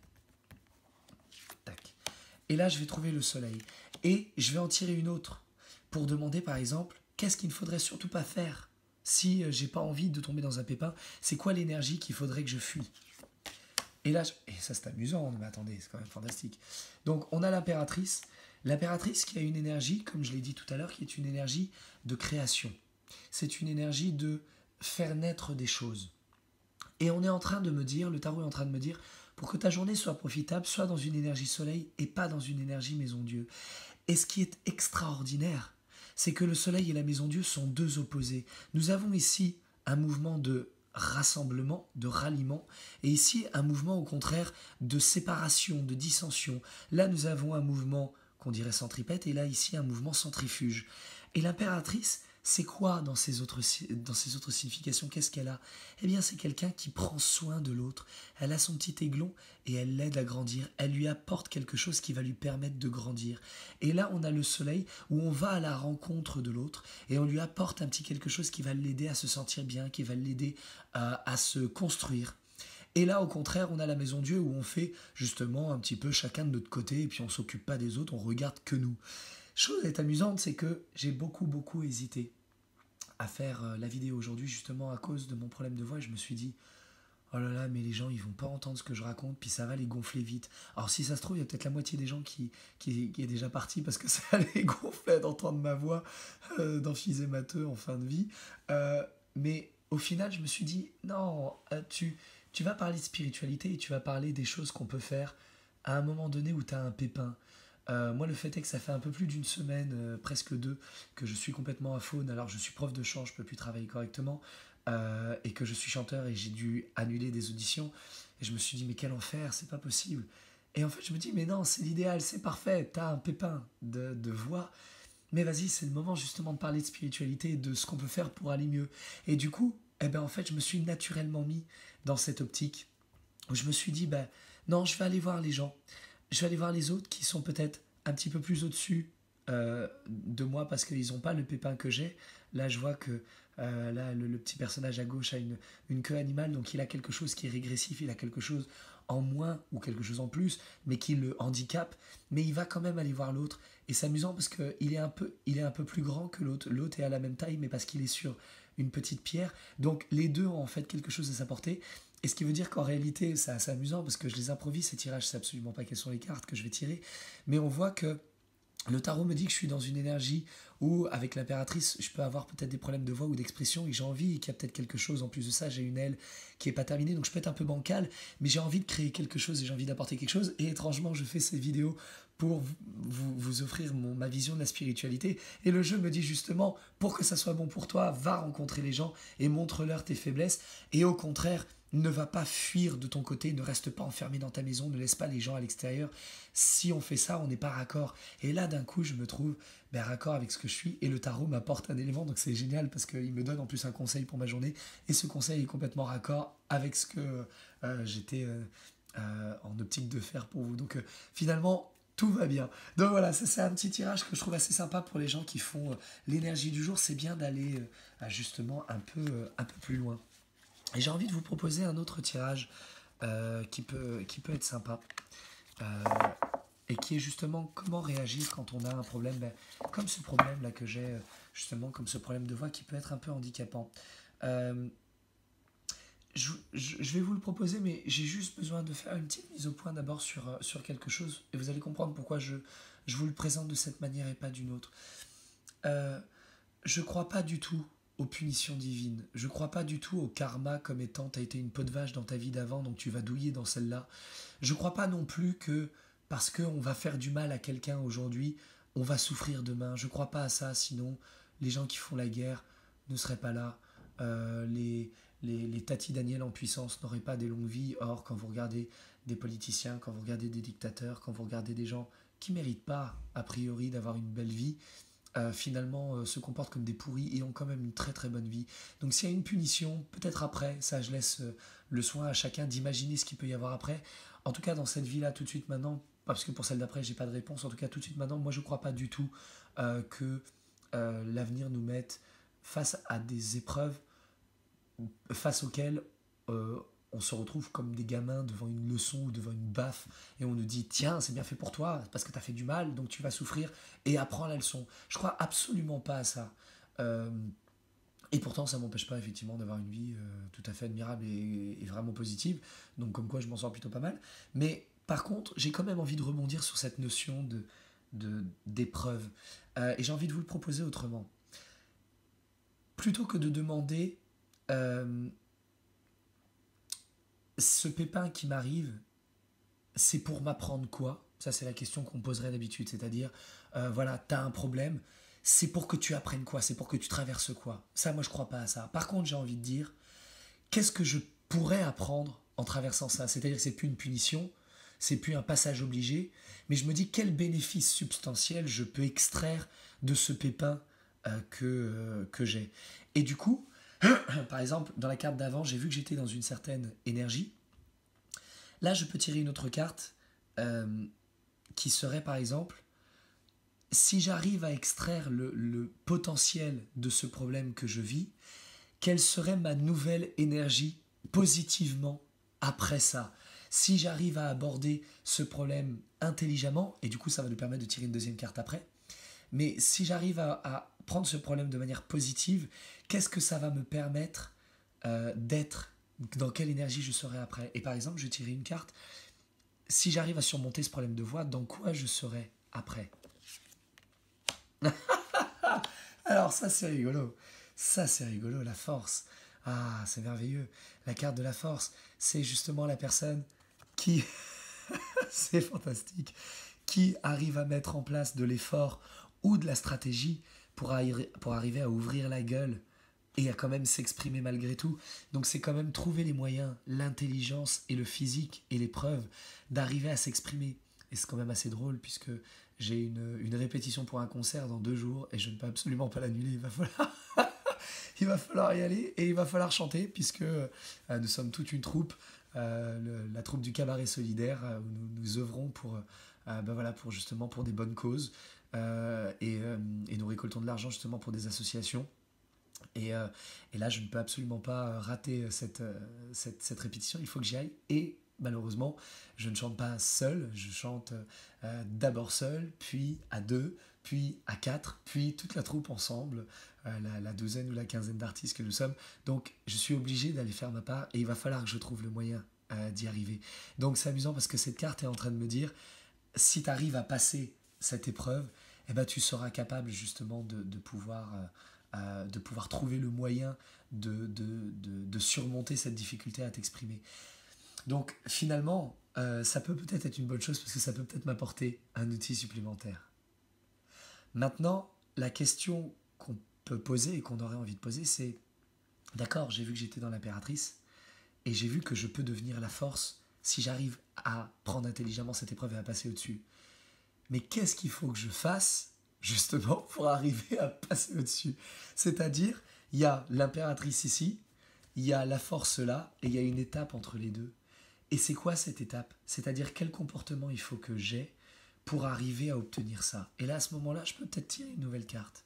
Tac. Et là, je vais trouver le soleil. Et je vais en tirer une autre pour demander, par exemple, qu'est-ce qu'il ne faudrait surtout pas faire si j'ai pas envie de tomber dans un pépin, c'est quoi l'énergie qu'il faudrait que je fuis? Et là, je... et ça c'est amusant, mais attendez, c'est quand même fantastique. Donc on a l'impératrice, l'impératrice qui a une énergie, comme je l'ai dit tout à l'heure, qui est une énergie de création. C'est une énergie de faire naître des choses. Et on est en train de me dire, le tarot est en train de me dire, pour que ta journée soit profitable, sois dans une énergie soleil et pas dans une énergie maison Dieu. Et ce qui est extraordinaire, c'est que le soleil et la maison Dieu sont deux opposés. Nous avons ici un mouvement de rassemblement, de ralliement, et ici un mouvement au contraire de séparation, de dissension. Là nous avons un mouvement qu'on dirait centripète, et là ici un mouvement centrifuge. Et l'impératrice, c'est quoi dans ces autres, dans ces autres significations? Qu'est-ce qu'elle a? Eh bien c'est quelqu'un qui prend soin de l'autre. Elle a son petit aiglon et elle l'aide à grandir. Elle lui apporte quelque chose qui va lui permettre de grandir. Et là on a le soleil où on va à la rencontre de l'autre et on lui apporte un petit quelque chose qui va l'aider à se sentir bien, qui va l'aider à, à se construire. Et là, au contraire, on a la maison Dieu où on fait justement un petit peu chacun de notre côté et puis on ne s'occupe pas des autres, on regarde que nous. Chose est amusante, c'est que j'ai beaucoup beaucoup hésité à faire la vidéo aujourd'hui justement à cause de mon problème de voix et je me suis dit oh là là mais les gens ils vont pas entendre ce que je raconte puis ça va les gonfler vite. Alors si ça se trouve il y a peut-être la moitié des gens qui, qui, qui est déjà parti parce que ça les gonflait d'entendre ma voix euh, d'emphysémateux en fin de vie euh, mais au final je me suis dit non euh, tu, tu vas parler de spiritualité et tu vas parler des choses qu'on peut faire à un moment donné où tu as un pépin. Euh, moi, le fait est que ça fait un peu plus d'une semaine, euh, presque deux, que je suis complètement à faune. Alors, je suis prof de chant, je ne peux plus travailler correctement, euh, et que je suis chanteur et j'ai dû annuler des auditions. Et je me suis dit, mais quel enfer, c'est pas possible. Et en fait, je me dis, mais non, c'est l'idéal, c'est parfait. T'as un pépin de, de voix, mais vas-y, c'est le moment justement de parler de spiritualité, de ce qu'on peut faire pour aller mieux. Et du coup, eh ben, en fait, je me suis naturellement mis dans cette optique où je me suis dit, ben, non, je vais aller voir les gens. Je vais aller voir les autres qui sont peut-être un petit peu plus au-dessus euh, de moi parce qu'ils n'ont pas le pépin que j'ai. Là, je vois que euh, là, le, le petit personnage à gauche a une, une queue animale, donc il a quelque chose qui est régressif, il a quelque chose en moins ou quelque chose en plus, mais qui le handicape. Mais il va quand même aller voir l'autre. Et c'est amusant parce qu'il est, un peu, il est un peu plus grand que l'autre. L'autre est à la même taille, mais parce qu'il est sur une petite pierre. Donc les deux ont en fait quelque chose à s'apporter. Et ce qui veut dire qu'en réalité, c'est assez amusant parce que je les improvise, ces tirages, je sais absolument pas quelles sont les cartes que je vais tirer. Mais on voit que le tarot me dit que je suis dans une énergie où, avec l'impératrice, je peux avoir peut-être des problèmes de voix ou d'expression et que j'ai envie et qu'il y a peut-être quelque chose. En plus de ça, j'ai une aile qui n'est pas terminée, donc je peux être un peu bancal, mais j'ai envie de créer quelque chose et j'ai envie d'apporter quelque chose. Et étrangement, je fais ces vidéos pour vous, vous, vous offrir mon, ma vision de la spiritualité. Et le jeu me dit justement, pour que ça soit bon pour toi, va rencontrer les gens et montre-leur tes faiblesses. Et au contraire, ne va pas fuir de ton côté, ne reste pas enfermé dans ta maison, ne laisse pas les gens à l'extérieur. Si on fait ça, on n'est pas raccord. Et là, d'un coup, je me trouve ben, raccord avec ce que je suis. Et le tarot m'apporte un élément, donc c'est génial parce qu'il me donne en plus un conseil pour ma journée. Et ce conseil est complètement raccord avec ce que euh, j'étais euh, euh, en optique de faire pour vous. Donc euh, finalement, tout va bien. Donc voilà, ça c'est un petit tirage que je trouve assez sympa pour les gens qui font euh, l'énergie du jour. C'est bien d'aller euh, justement un peu, euh, un peu plus loin. Et j'ai envie de vous proposer un autre tirage euh, qui, peut, qui peut être sympa. Euh, et qui est justement comment réagir quand on a un problème, ben, comme ce problème-là que j'ai, justement, comme ce problème de voix qui peut être un peu handicapant. Euh, je, je, je vais vous le proposer, mais j'ai juste besoin de faire une petite mise au point d'abord sur, sur quelque chose. Et vous allez comprendre pourquoi je, je vous le présente de cette manière et pas d'une autre. Euh, je ne crois pas du tout aux punitions divines. Je ne crois pas du tout au karma comme étant t'as été une peau de vache dans ta vie d'avant, donc tu vas douiller dans celle-là. Je ne crois pas non plus que parce qu'on va faire du mal à quelqu'un aujourd'hui, on va souffrir demain. Je ne crois pas à ça, sinon les gens qui font la guerre ne seraient pas là. Euh, les, les, les Tati Daniel en puissance n'auraient pas des longues vies. Or, quand vous regardez des politiciens, quand vous regardez des dictateurs, quand vous regardez des gens qui ne méritent pas, a priori, d'avoir une belle vie, Euh, finalement euh, se comportent comme des pourris et ont quand même une très très bonne vie. Donc s'il y a une punition, peut-être après, ça je laisse euh, le soin à chacun d'imaginer ce qu'il peut y avoir après. En tout cas dans cette vie-là, tout de suite maintenant, parce que pour celle d'après j'ai pas de réponse, en tout cas tout de suite maintenant, moi je crois pas du tout euh, que euh, l'avenir nous mette face à des épreuves face auxquelles euh, on se retrouve comme des gamins devant une leçon ou devant une baffe et on nous dit tiens c'est bien fait pour toi parce que tu as fait du mal donc tu vas souffrir et apprends la leçon. Je crois absolument pas à ça. Euh, Et pourtant, ça ne m'empêche pas effectivement d'avoir une vie euh, tout à fait admirable et, et vraiment positive. Donc comme quoi, je m'en sors plutôt pas mal. Mais par contre, j'ai quand même envie de rebondir sur cette notion de, de, d'épreuve. Euh, et j'ai envie de vous le proposer autrement. Plutôt que de demander euh, ce pépin qui m'arrive, c'est pour m'apprendre quoi? Ça, c'est la question qu'on poserait d'habitude. C'est-à-dire, euh, voilà, t'as un problème, c'est pour que tu apprennes quoi? C'est pour que tu traverses quoi? Ça, moi, je crois pas à ça. Par contre, j'ai envie de dire, qu'est-ce que je pourrais apprendre en traversant ça? C'est-à-dire que c'est plus une punition, c'est plus un passage obligé, mais je me dis quel bénéfice substantiel je peux extraire de ce pépin euh, que, euh, que j'ai. Et du coup, par exemple, dans la carte d'avant, j'ai vu que j'étais dans une certaine énergie. Là, je peux tirer une autre carte euh, qui serait, par exemple, si j'arrive à extraire le, le potentiel de ce problème que je vis, quelle serait ma nouvelle énergie positivement après ça? Si j'arrive à aborder ce problème intelligemment, et du coup ça va nous permettre de tirer une deuxième carte après, mais si j'arrive à, à prendre ce problème de manière positive, qu'est-ce que ça va me permettre euh, d'être? Dans quelle énergie je serai après? Et par exemple, je tirerai une carte. Si j'arrive à surmonter ce problème de voix, dans quoi je serai après? Alors ça c'est rigolo. Ça c'est rigolo, la force. Ah, c'est merveilleux. La carte de la force, c'est justement la personne qui, c'est fantastique, qui arrive à mettre en place de l'effort ou de la stratégie pour, arri- pour arriver à ouvrir la gueule et à quand même s'exprimer malgré tout. Donc c'est quand même trouver les moyens, l'intelligence et le physique et les preuves d'arriver à s'exprimer. Et c'est quand même assez drôle puisque j'ai une, une répétition pour un concert dans deux jours et je ne peux absolument pas l'annuler. Il va falloir, il va falloir y aller et il va falloir chanter puisque euh, nous sommes toute une troupe, euh, le- la troupe du cabaret solidaire euh, où nous, nous œuvrons pour, euh, ben voilà, pour justement pour des bonnes causes euh, et, euh, et nous récoltons de l'argent justement pour des associations. Et, euh, et là, je ne peux absolument pas rater cette, euh, cette, cette répétition. Il faut que j'y aille. Et malheureusement, je ne chante pas seul. Je chante euh, d'abord seul, puis à deux, puis à quatre, puis toute la troupe ensemble, euh, la, la douzaine ou la quinzaine d'artistes que nous sommes. Donc, je suis obligé d'aller faire ma part et il va falloir que je trouve le moyen euh, d'y arriver. Donc, c'est amusant parce que cette carte est en train de me dire, si tu arrives à passer cette épreuve, eh ben, tu seras capable justement de, de pouvoir... euh, euh, de pouvoir trouver le moyen de, de, de, de surmonter cette difficulté à t'exprimer. Donc finalement, euh, ça peut peut-être être une bonne chose parce que ça peut peut-être m'apporter un outil supplémentaire. Maintenant, la question qu'on peut poser et qu'on aurait envie de poser, c'est d'accord, j'ai vu que j'étais dans l'impératrice et j'ai vu que je peux devenir la force si j'arrive à prendre intelligemment cette épreuve et à passer au-dessus. Mais qu'est-ce qu'il faut que je fasse justement pour arriver à passer au-dessus? C'est-à-dire, il y a l'impératrice ici, il y a la force là, et il y a une étape entre les deux. Et c'est quoi cette étape? C'est-à-dire quel comportement il faut que j'ai pour arriver à obtenir ça? Et là, à ce moment-là, je peux peut-être tirer une nouvelle carte.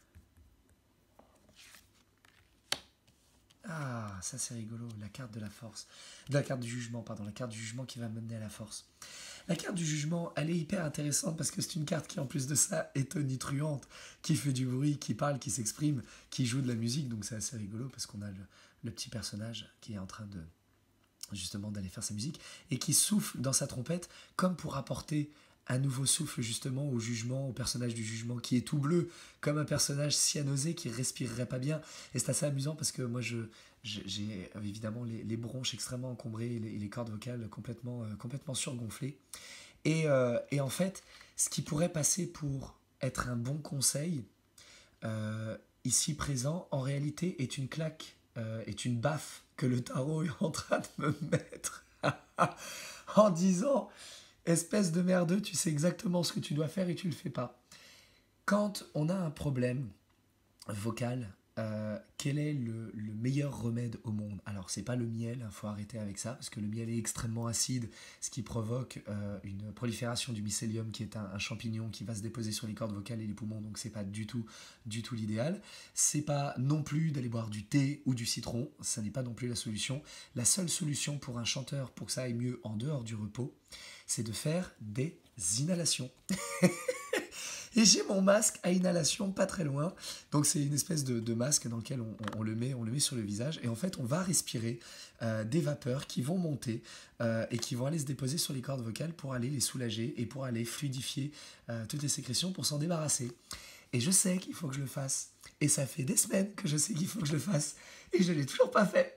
Ah, ça c'est rigolo, la carte de la force. De la carte du jugement, pardon, la carte du jugement qui va mener à la force. La carte du jugement, elle est hyper intéressante parce que c'est une carte qui, en plus de ça, est tonitruante, qui fait du bruit, qui parle, qui s'exprime, qui joue de la musique. Donc c'est assez rigolo parce qu'on a le, le petit personnage qui est en train de justement d'aller faire sa musique et qui souffle dans sa trompette comme pour apporter un nouveau souffle justement au jugement, au personnage du jugement qui est tout bleu, comme un personnage cyanosé qui respirerait pas bien. Et c'est assez amusant parce que moi je j'ai évidemment les, les bronches extrêmement encombrées et les, et les cordes vocales complètement, euh, complètement surgonflées. Et, euh, et en fait, ce qui pourrait passer pour être un bon conseil, euh, ici présent, en réalité est une claque, euh, est une baffe que le tarot est en train de me mettre en disant espèce de merdeux, tu sais exactement ce que tu dois faire et tu le fais pas. Quand on a un problème vocal, euh, quel est le, le meilleur remède au monde? Alors, c'est pas le miel, il faut arrêter avec ça, parce que le miel est extrêmement acide, ce qui provoque euh, une prolifération du mycélium, qui est un, un champignon qui va se déposer sur les cordes vocales et les poumons, donc c'est pas du tout, du tout l'idéal. C'est pas non plus d'aller boire du thé ou du citron, ça n'est pas non plus la solution. La seule solution pour un chanteur, pour que ça aille mieux en dehors du repos, c'est de faire des inhalations. Et j'ai mon masque à inhalation pas très loin. Donc c'est une espèce de, de masque dans lequel on, on, on, le met, on le met sur le visage. Et en fait, on va respirer euh, des vapeurs qui vont monter euh, et qui vont aller se déposer sur les cordes vocales pour aller les soulager et pour aller fluidifier euh, toutes les sécrétions pour s'en débarrasser. Et je sais qu'il faut que je le fasse. Et ça fait des semaines que je sais qu'il faut que je le fasse. Et je ne l'ai toujours pas fait.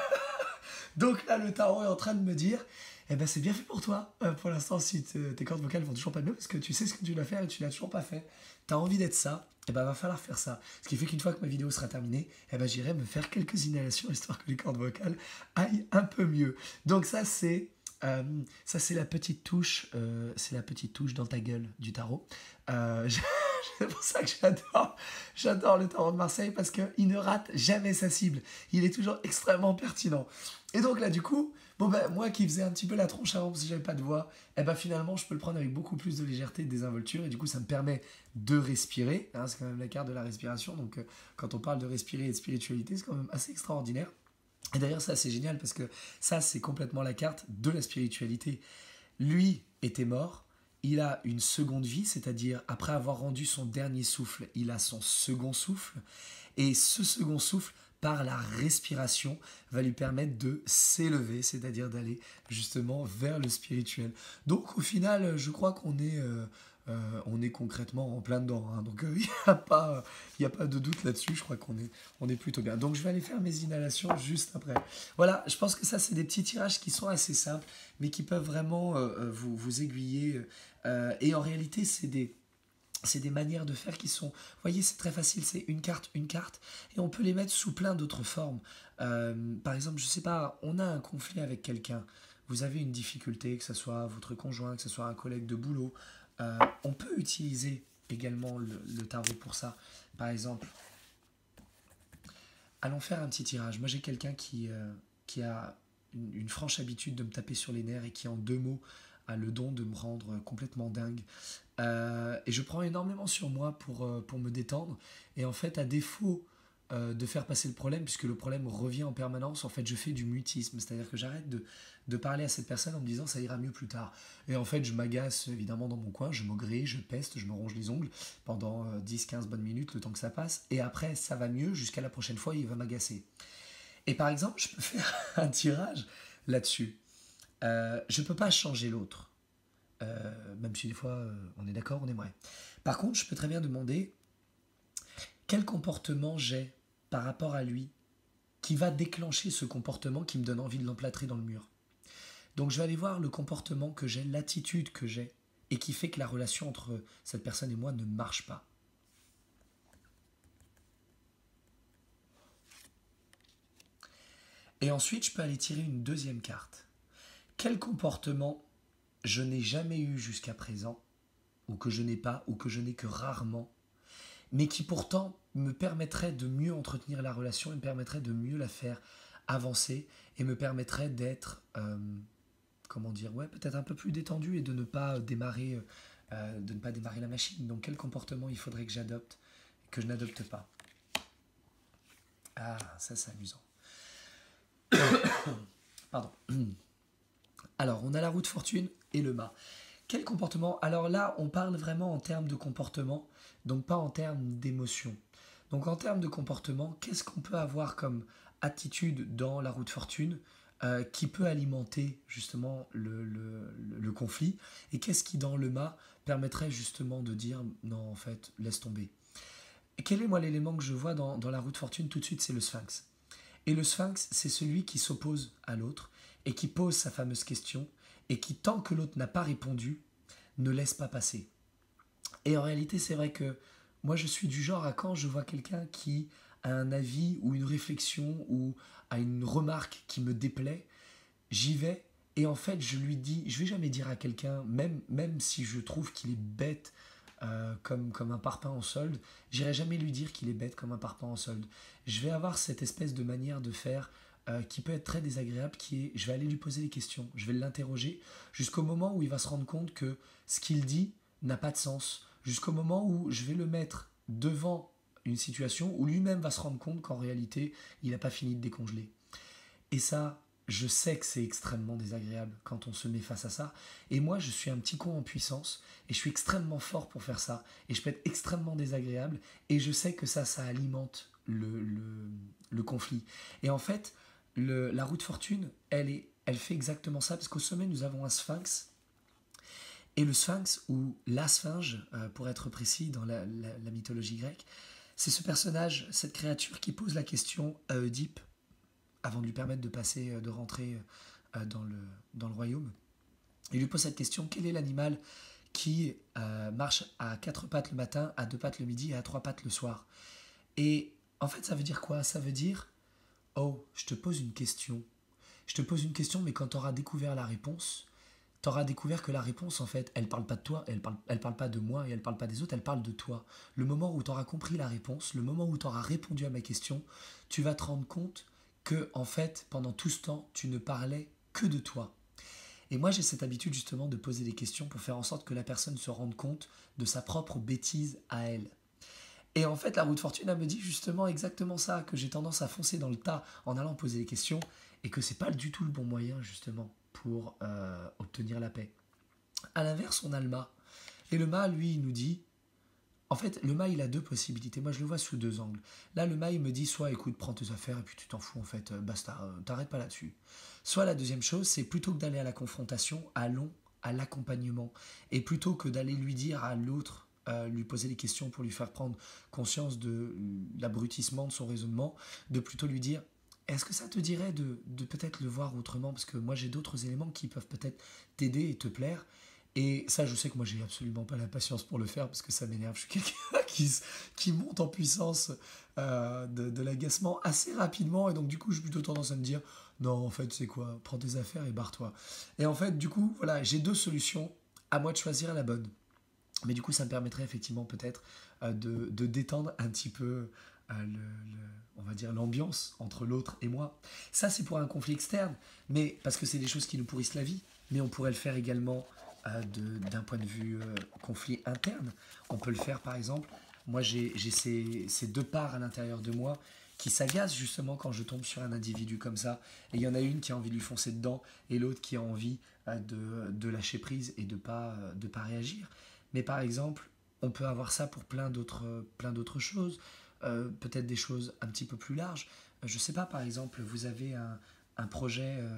Donc là, le tarot est en train de me dire, eh ben c'est bien fait pour toi. Euh, pour l'instant, si tes cordes vocales vont toujours pas mieux, parce que tu sais ce que tu dois faire et tu l'as toujours pas fait. Tu as envie d'être ça, eh ben va falloir faire ça. Ce qui fait qu'une fois que ma vidéo sera terminée, eh ben j'irai me faire quelques inhalations, histoire que les cordes vocales aillent un peu mieux. Donc ça, c'est... Euh, ça c'est la petite touche, euh, c'est la petite touche dans ta gueule du tarot. Euh, c'est pour ça que j'adore, j'adore le tarot de Marseille parce qu'il ne rate jamais sa cible. Il est toujours extrêmement pertinent. Et donc là du coup, bon ben moi qui faisais un petit peu la tronche avant parce que j'avais pas de voix, et ben finalement je peux le prendre avec beaucoup plus de légèreté et de désinvolture et du coup ça me permet de respirer. Hein, c'est quand même la carte de la respiration. Donc euh, quand on parle de respirer et de spiritualité, c'est quand même assez extraordinaire. Et d'ailleurs, ça, c'est génial parce que ça, c'est complètement la carte de la spiritualité. Lui était mort, il a une seconde vie, c'est-à-dire après avoir rendu son dernier souffle, il a son second souffle. Et ce second souffle, par la respiration, va lui permettre de s'élever, c'est-à-dire d'aller justement vers le spirituel. Donc au final, je crois qu'on est... Euh, Euh, on est concrètement en plein dedans, hein. Donc il euh, n'y a, pas, y a pas de doute là-dessus, je crois qu'on est, on est plutôt bien. Donc je vais aller faire mes inhalations juste après. Voilà, je pense que ça c'est des petits tirages qui sont assez simples, mais qui peuvent vraiment euh, vous, vous aiguiller. Euh, et en réalité c'est des... C'est des manières de faire qui sont... Vous voyez, c'est très facile, c'est une carte, une carte, et on peut les mettre sous plein d'autres formes. Euh, par exemple, je sais pas, on a un conflit avec quelqu'un, vous avez une difficulté, que ce soit votre conjoint, que ce soit un collègue de boulot, euh, on peut utiliser également le, le tarot pour ça. Par exemple, allons faire un petit tirage. Moi, j'ai quelqu'un qui, euh, qui a une, une franche habitude de me taper sur les nerfs et qui, en deux mots, a le don de me rendre complètement dingue. Euh, et je prends énormément sur moi pour, euh, pour me détendre. Et en fait, à défaut euh, de faire passer le problème, puisque le problème revient en permanence, en fait, je fais du mutisme. C'est-à-dire que j'arrête de, de parler à cette personne en me disant ça ira mieux plus tard. Et en fait, je m'agace évidemment dans mon coin, je maugris, je peste, je me ronge les ongles pendant euh, dix quinze bonnes minutes, le temps que ça passe. Et après, ça va mieux jusqu'à la prochaine fois, il va m'agacer. Et par exemple, je peux faire un tirage là-dessus. Euh, je ne peux pas changer l'autre. Euh, même si des fois euh, on est d'accord, on aimerait. Par contre, je peux très bien demander quel comportement j'ai par rapport à lui qui va déclencher ce comportement qui me donne envie de l'emplâtrer dans le mur. Donc je vais aller voir le comportement que j'ai, l'attitude que j'ai et qui fait que la relation entre cette personne et moi ne marche pas. Et ensuite, je peux aller tirer une deuxième carte. Quel comportement je n'ai jamais eu jusqu'à présent, ou que je n'ai pas, ou que je n'ai que rarement, mais qui pourtant me permettrait de mieux entretenir la relation et me permettrait de mieux la faire avancer et me permettrait d'être, euh, comment dire, ouais, peut-être un peu plus détendu et de ne pas démarrer, euh, de ne pas démarrer la machine. Donc quel comportement il faudrait que j'adopte, que je n'adopte pas. Ah, ça c'est amusant. Pardon. Alors, on a la roue de fortune et le mât. Quel comportement? Alors là, on parle vraiment en termes de comportement, donc pas en termes d'émotion. Donc en termes de comportement, qu'est-ce qu'on peut avoir comme attitude dans la roue de fortune euh, qui peut alimenter justement le, le, le, le conflit? Et qu'est-ce qui, dans le mât, permettrait justement de dire non, en fait, laisse tomber? Et quel est moi l'élément que je vois dans, dans la roue de fortune tout de suite? C'est le sphinx. Et le sphinx, c'est celui qui s'oppose à l'autre et qui pose sa fameuse question et qui, tant que l'autre n'a pas répondu, ne laisse pas passer. Et en réalité, c'est vrai que moi, je suis du genre à quand je vois quelqu'un qui a un avis ou une réflexion ou a une remarque qui me déplaît, j'y vais et en fait, je lui dis, je vais jamais dire à quelqu'un, même, même si je trouve qu'il est bête euh, comme, comme un parpaing en solde, j'irai jamais lui dire qu'il est bête comme un parpaing en solde. Je vais avoir cette espèce de manière de faire euh, qui peut être très désagréable, qui est, je vais aller lui poser des questions, je vais l'interroger jusqu'au moment où il va se rendre compte que ce qu'il dit n'a pas de sens, jusqu'au moment où je vais le mettre devant une situation où lui-même va se rendre compte qu'en réalité, il n'a pas fini de décongeler. Et ça, je sais que c'est extrêmement désagréable quand on se met face à ça. Et moi, je suis un petit con en puissance et je suis extrêmement fort pour faire ça. Et je peux être extrêmement désagréable et je sais que ça, ça alimente le, le, le conflit. Et en fait, le, la roue de fortune, elle, est, elle fait exactement ça parce qu'au sommet, nous avons un sphinx. Et le sphinx, ou la sphinge, euh, pour être précis dans la, la, la mythologie grecque, c'est ce personnage, cette créature qui pose la question à Oedipe avant de lui permettre de passer, de rentrer dans le, dans le royaume. Il lui pose cette question: quel est l'animal qui euh, marche à quatre pattes le matin, à deux pattes le midi et à trois pattes le soir? Et en fait, ça veut dire quoi? Ça veut dire: oh, je te pose une question. Je te pose une question, mais quand tu auras découvert la réponse, tu auras découvert que la réponse, en fait, elle parle pas de toi, elle parle, elle parle pas de moi et elle parle pas des autres, elle parle de toi. Le moment où tu auras compris la réponse, le moment où tu auras répondu à ma question, tu vas te rendre compte que, en fait, pendant tout ce temps, tu ne parlais que de toi. Et moi, j'ai cette habitude justement de poser des questions pour faire en sorte que la personne se rende compte de sa propre bêtise à elle. Et en fait, la roue de fortune, elle me dit justement exactement ça, que j'ai tendance à foncer dans le tas en allant poser des questions et que c'est pas du tout le bon moyen justement pour euh, obtenir la paix. À l'inverse, on a le mât. Et le mât, lui, il nous dit... En fait, le mât, il a deux possibilités. Moi, je le vois sous deux angles. Là, le mât, il me dit soit, écoute, prends tes affaires et puis tu t'en fous, en fait, euh, basta, euh, t'arrêtes pas là-dessus. Soit la deuxième chose, c'est plutôt que d'aller à la confrontation, allons à l'accompagnement. Et plutôt que d'aller lui dire à l'autre, euh, lui poser des questions pour lui faire prendre conscience de l'abrutissement de son raisonnement, de plutôt lui dire: est-ce que ça te dirait de, de peut-être le voir autrement? Parce que moi, j'ai d'autres éléments qui peuvent peut-être t'aider et te plaire. Et ça, je sais que moi, j'ai absolument pas la patience pour le faire parce que ça m'énerve. Je suis quelqu'un qui, qui monte en puissance euh, de, de l'agacement assez rapidement. Et donc, du coup, j'ai plutôt tendance à me dire: non, en fait, c'est quoi? Prends tes affaires et barre-toi. Et en fait, du coup, voilà, j'ai deux solutions. À moi de choisir la bonne. Mais du coup, ça me permettrait effectivement peut-être euh, de, de détendre un petit peu euh, le, le, on va dire l'ambiance entre l'autre et moi. Ça, c'est pour un conflit externe, mais parce que c'est des choses qui nous pourrissent la vie. Mais on pourrait le faire également euh, de, d'un point de vue euh, conflit interne. On peut le faire par exemple. Moi, j'ai, j'ai ces, ces deux parts à l'intérieur de moi qui s'agacent justement quand je tombe sur un individu comme ça. Et il y en a une qui a envie de lui foncer dedans et l'autre qui a envie euh, de, de lâcher prise et de ne pas, euh, de pas réagir. Mais par exemple, on peut avoir ça pour plein d'autres, plein d'autres choses, euh, peut-être des choses un petit peu plus larges. Euh, je ne sais pas, par exemple, vous avez un, un projet, euh,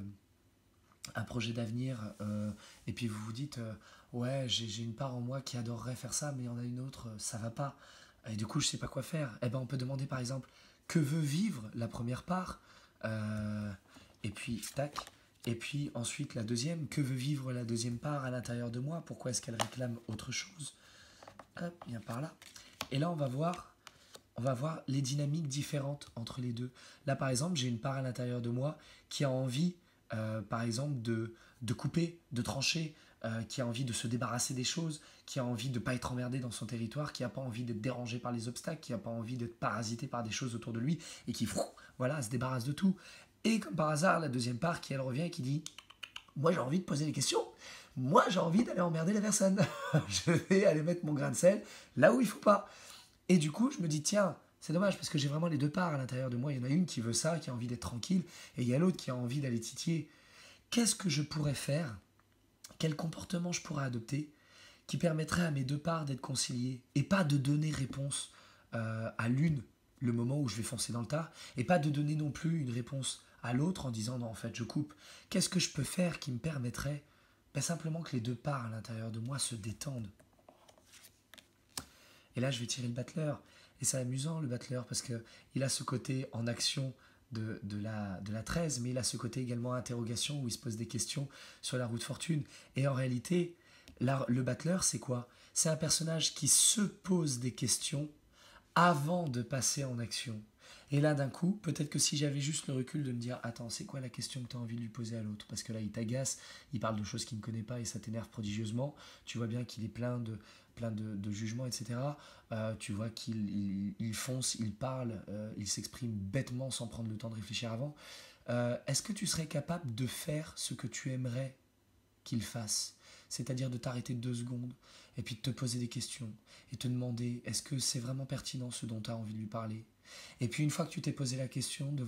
un projet d'avenir, euh, et puis vous vous dites, euh, ouais, j'ai, j'ai une part en moi qui adorerait faire ça, mais il y en a une autre, ça va pas. Et du coup, je ne sais pas quoi faire. Eh ben, on peut demander, par exemple, que veut vivre la première part, euh, et puis, tac. Et puis ensuite, la deuxième, que veut vivre la deuxième part à l'intérieur de moi? Pourquoi est-ce qu'elle réclame autre chose? Hop, bien par là. Et là, on va voir, on va voir les dynamiques différentes entre les deux. Là, par exemple, j'ai une part à l'intérieur de moi qui a envie, euh, par exemple, de, de couper, de trancher, euh, qui a envie de se débarrasser des choses, qui a envie de ne pas être emmerdé dans son territoire, qui n'a pas envie d'être dérangé par les obstacles, qui n'a pas envie d'être parasité par des choses autour de lui, et qui, voilà, se débarrasse de tout. Et comme par hasard, la deuxième part qui elle revient et qui dit: moi j'ai envie de poser des questions, moi j'ai envie d'aller emmerder la personne, je vais aller mettre mon grain de sel là où il faut pas. Et du coup je me dis: tiens, c'est dommage parce que j'ai vraiment les deux parts à l'intérieur de moi. Il y en a une qui veut ça, qui a envie d'être tranquille, et il y a l'autre qui a envie d'aller titiller. Qu'est-ce que je pourrais faire? Quel comportement je pourrais adopter qui permettrait à mes deux parts d'être conciliées et pas de donner réponse euh, à l'une le moment où je vais foncer dans le tas, et pas de donner non plus une réponse à l'autre en disant: non, en fait je coupe. Qu'est-ce que je peux faire qui me permettrait ben, simplement que les deux parts à l'intérieur de moi se détendent? Et là je vais tirer le battleur, et c'est amusant le battleur parce que il a ce côté en action de, de, la, de la treize, mais il a ce côté également interrogation où il se pose des questions sur la roue de fortune. Et en réalité, la, le battleur, c'est quoi? C'est un personnage qui se pose des questions avant de passer en action. Et là, d'un coup, peut-être que si j'avais juste le recul de me dire: attends, c'est quoi la question que tu as envie de lui poser à l'autre? Parce que là, il t'agace, il parle de choses qu'il ne connaît pas et ça t'énerve prodigieusement. Tu vois bien qu'il est plein de, plein de, de jugements, et cetera. Euh, tu vois qu'il il, il fonce, il parle, euh, il s'exprime bêtement sans prendre le temps de réfléchir avant. Euh, est-ce que tu serais capable de faire ce que tu aimerais qu'il fasse? C'est-à-dire de t'arrêter deux secondes et puis de te poser des questions et te demander: est-ce que c'est vraiment pertinent ce dont tu as envie de lui parler? Et puis une fois que tu t'es posé la question, de voir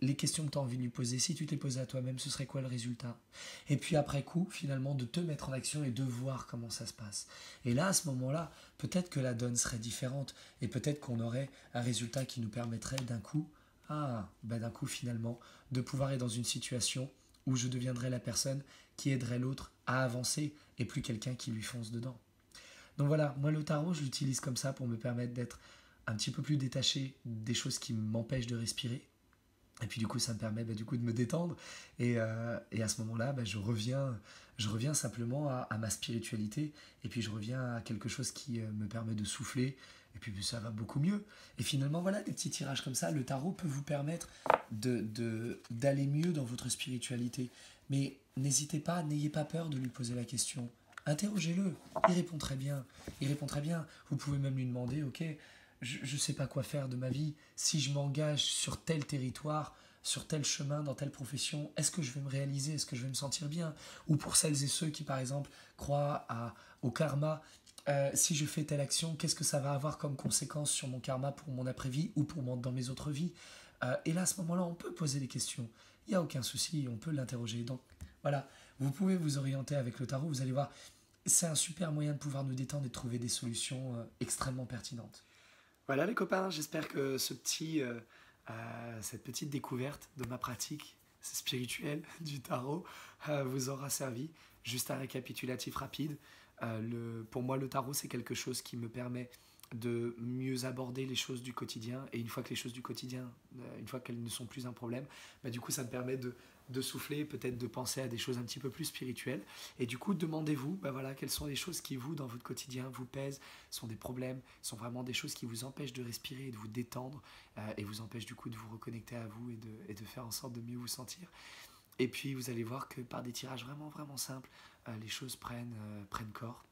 les questions que tu as envie de lui poser, si tu te les posais à toi-même, ce serait quoi le résultat? Et puis après coup, finalement, de te mettre en action et de voir comment ça se passe. Et là, à ce moment-là, peut-être que la donne serait différente et peut-être qu'on aurait un résultat qui nous permettrait d'un coup, ah, ben d'un coup finalement, de pouvoir être dans une situation où je deviendrais la personne qui aiderait l'autre à avancer et plus quelqu'un qui lui fonce dedans. Donc voilà, moi le tarot, je l'utilise comme ça pour me permettre d'être un petit peu plus détaché des choses qui m'empêchent de respirer. Et puis du coup, ça me permet bah, du coup de me détendre. Et, euh, et à ce moment-là, bah, je, reviens, je reviens simplement à, à ma spiritualité. Et puis je reviens à quelque chose qui euh, me permet de souffler. Et puis ça va beaucoup mieux. Et finalement, voilà, des petits tirages comme ça. Le tarot peut vous permettre de, de, d'aller mieux dans votre spiritualité. Mais n'hésitez pas, n'ayez pas peur de lui poser la question. Interrogez-le. Il répond très bien. Il répond très bien. Vous pouvez même lui demander, ok, je ne sais pas quoi faire de ma vie. Si je m'engage sur tel territoire, sur tel chemin, dans telle profession, est-ce que je vais me réaliser? Est-ce que je vais me sentir bien? Ou pour celles et ceux qui, par exemple, croient à, au karma, euh, si je fais telle action, qu'est-ce que ça va avoir comme conséquence sur mon karma pour mon après-vie ou pour mon, dans mes autres vies? euh, Et là, à ce moment-là, on peut poser des questions. Il n'y a aucun souci, on peut l'interroger. Donc, voilà, vous pouvez vous orienter avec le tarot. Vous allez voir, c'est un super moyen de pouvoir nous détendre et de trouver des solutions euh, extrêmement pertinentes. Voilà les copains, j'espère que ce petit, euh, euh, cette petite découverte de ma pratique spirituelle du tarot euh, vous aura servi. Juste un récapitulatif rapide. Euh, le, pour moi, le tarot, c'est quelque chose qui me permet de mieux aborder les choses du quotidien. Et une fois que les choses du quotidien, euh, une fois qu'elles ne sont plus un problème, bah, du coup, ça me permet de, de souffler, peut-être de penser à des choses un petit peu plus spirituelles. Et du coup, demandez-vous, bah, voilà, quelles sont les choses qui, vous, dans votre quotidien, vous pèsent, sont des problèmes, sont vraiment des choses qui vous empêchent de respirer et de vous détendre, euh, et vous empêchent du coup de vous reconnecter à vous et de, et de faire en sorte de mieux vous sentir. Et puis, vous allez voir que par des tirages vraiment, vraiment simples, euh, les choses prennent, euh, prennent corps.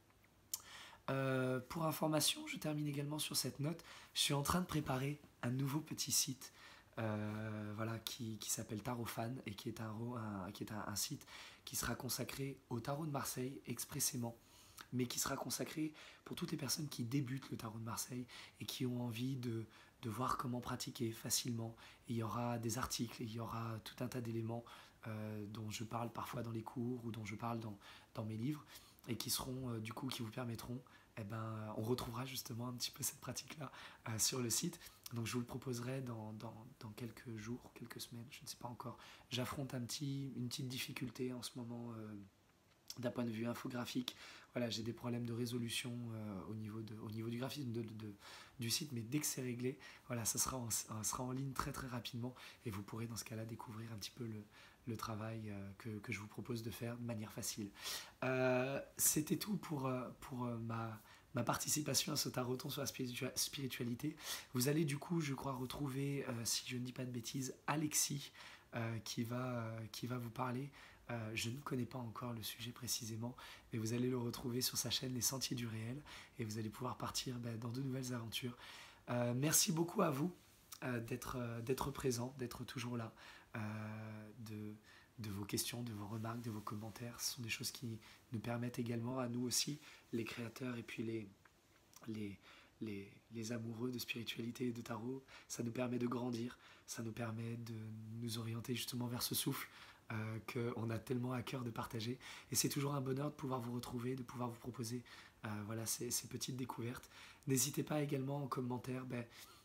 Euh, pour information, je termine également sur cette note. Je suis en train de préparer un nouveau petit site euh, voilà, qui, qui s'appelle Tarotfan et qui est, un, un, qui est un, un site qui sera consacré au tarot de Marseille expressément, mais qui sera consacré pour toutes les personnes qui débutent le tarot de Marseille et qui ont envie de, de voir comment pratiquer facilement. Et il y aura des articles, il y aura tout un tas d'éléments euh, dont je parle parfois dans les cours ou dont je parle dans, dans mes livres et qui seront euh, du coup qui vous permettront, eh ben, on retrouvera justement un petit peu cette pratique-là euh, sur le site. Donc je vous le proposerai dans, dans, dans quelques jours, quelques semaines, je ne sais pas encore. J'affronte un petit, une petite difficulté en ce moment euh, d'un point de vue infographique. Voilà, j'ai des problèmes de résolution euh, au, niveau de, au niveau du graphisme de, de, de, du site, mais dès que c'est réglé, voilà, ça sera en, ça sera en ligne très très rapidement et vous pourrez dans ce cas-là découvrir un petit peu le, le travail euh, que, que je vous propose de faire de manière facile. Euh, C'était tout pour, euh, pour euh, ma... ma participation à ce taroton sur la spiritualité. Vous allez du coup, je crois, retrouver, euh, si je ne dis pas de bêtises, Alexis euh, qui, va, euh, qui va vous parler. Euh, je ne connais pas encore le sujet précisément, mais vous allez le retrouver sur sa chaîne Les Sentiers du Réel et vous allez pouvoir partir bah, dans de nouvelles aventures. Euh, merci beaucoup à vous euh, d'être euh, d'être présent, d'être toujours là, euh, de... de vos questions, de vos remarques, de vos commentaires. Ce sont des choses qui nous permettent également à nous aussi, les créateurs et puis les, les, les, les amoureux de spiritualité et de tarot, ça nous permet de grandir, ça nous permet de nous orienter justement vers ce souffle euh, qu'on a tellement à cœur de partager. Et c'est toujours un bonheur de pouvoir vous retrouver, de pouvoir vous proposer euh, voilà, ces, ces petites découvertes. N'hésitez pas également en commentaire ben,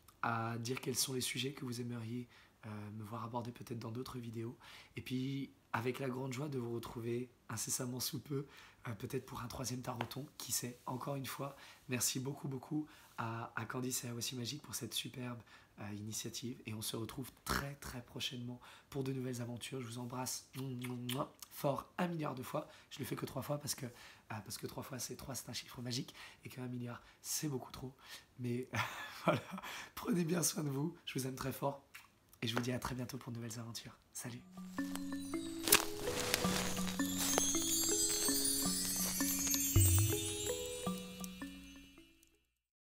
à dire quels sont les sujets que vous aimeriez Euh, me voir aborder peut-être dans d'autres vidéos. Et puis, avec la grande joie de vous retrouver incessamment sous peu, euh, peut-être pour un troisième taroton, qui sait. Encore une fois, merci beaucoup, beaucoup à, à Candice et à Voici Magique pour cette superbe euh, initiative. Et on se retrouve très, très prochainement pour de nouvelles aventures. Je vous embrasse fort un milliard de fois. Je le fais que trois fois parce que, euh, parce que trois fois, c'est trois, c'est un chiffre magique. Et qu'un milliard, c'est beaucoup trop. Mais voilà, prenez bien soin de vous. Je vous aime très fort. Et je vous dis à très bientôt pour de nouvelles aventures. Salut!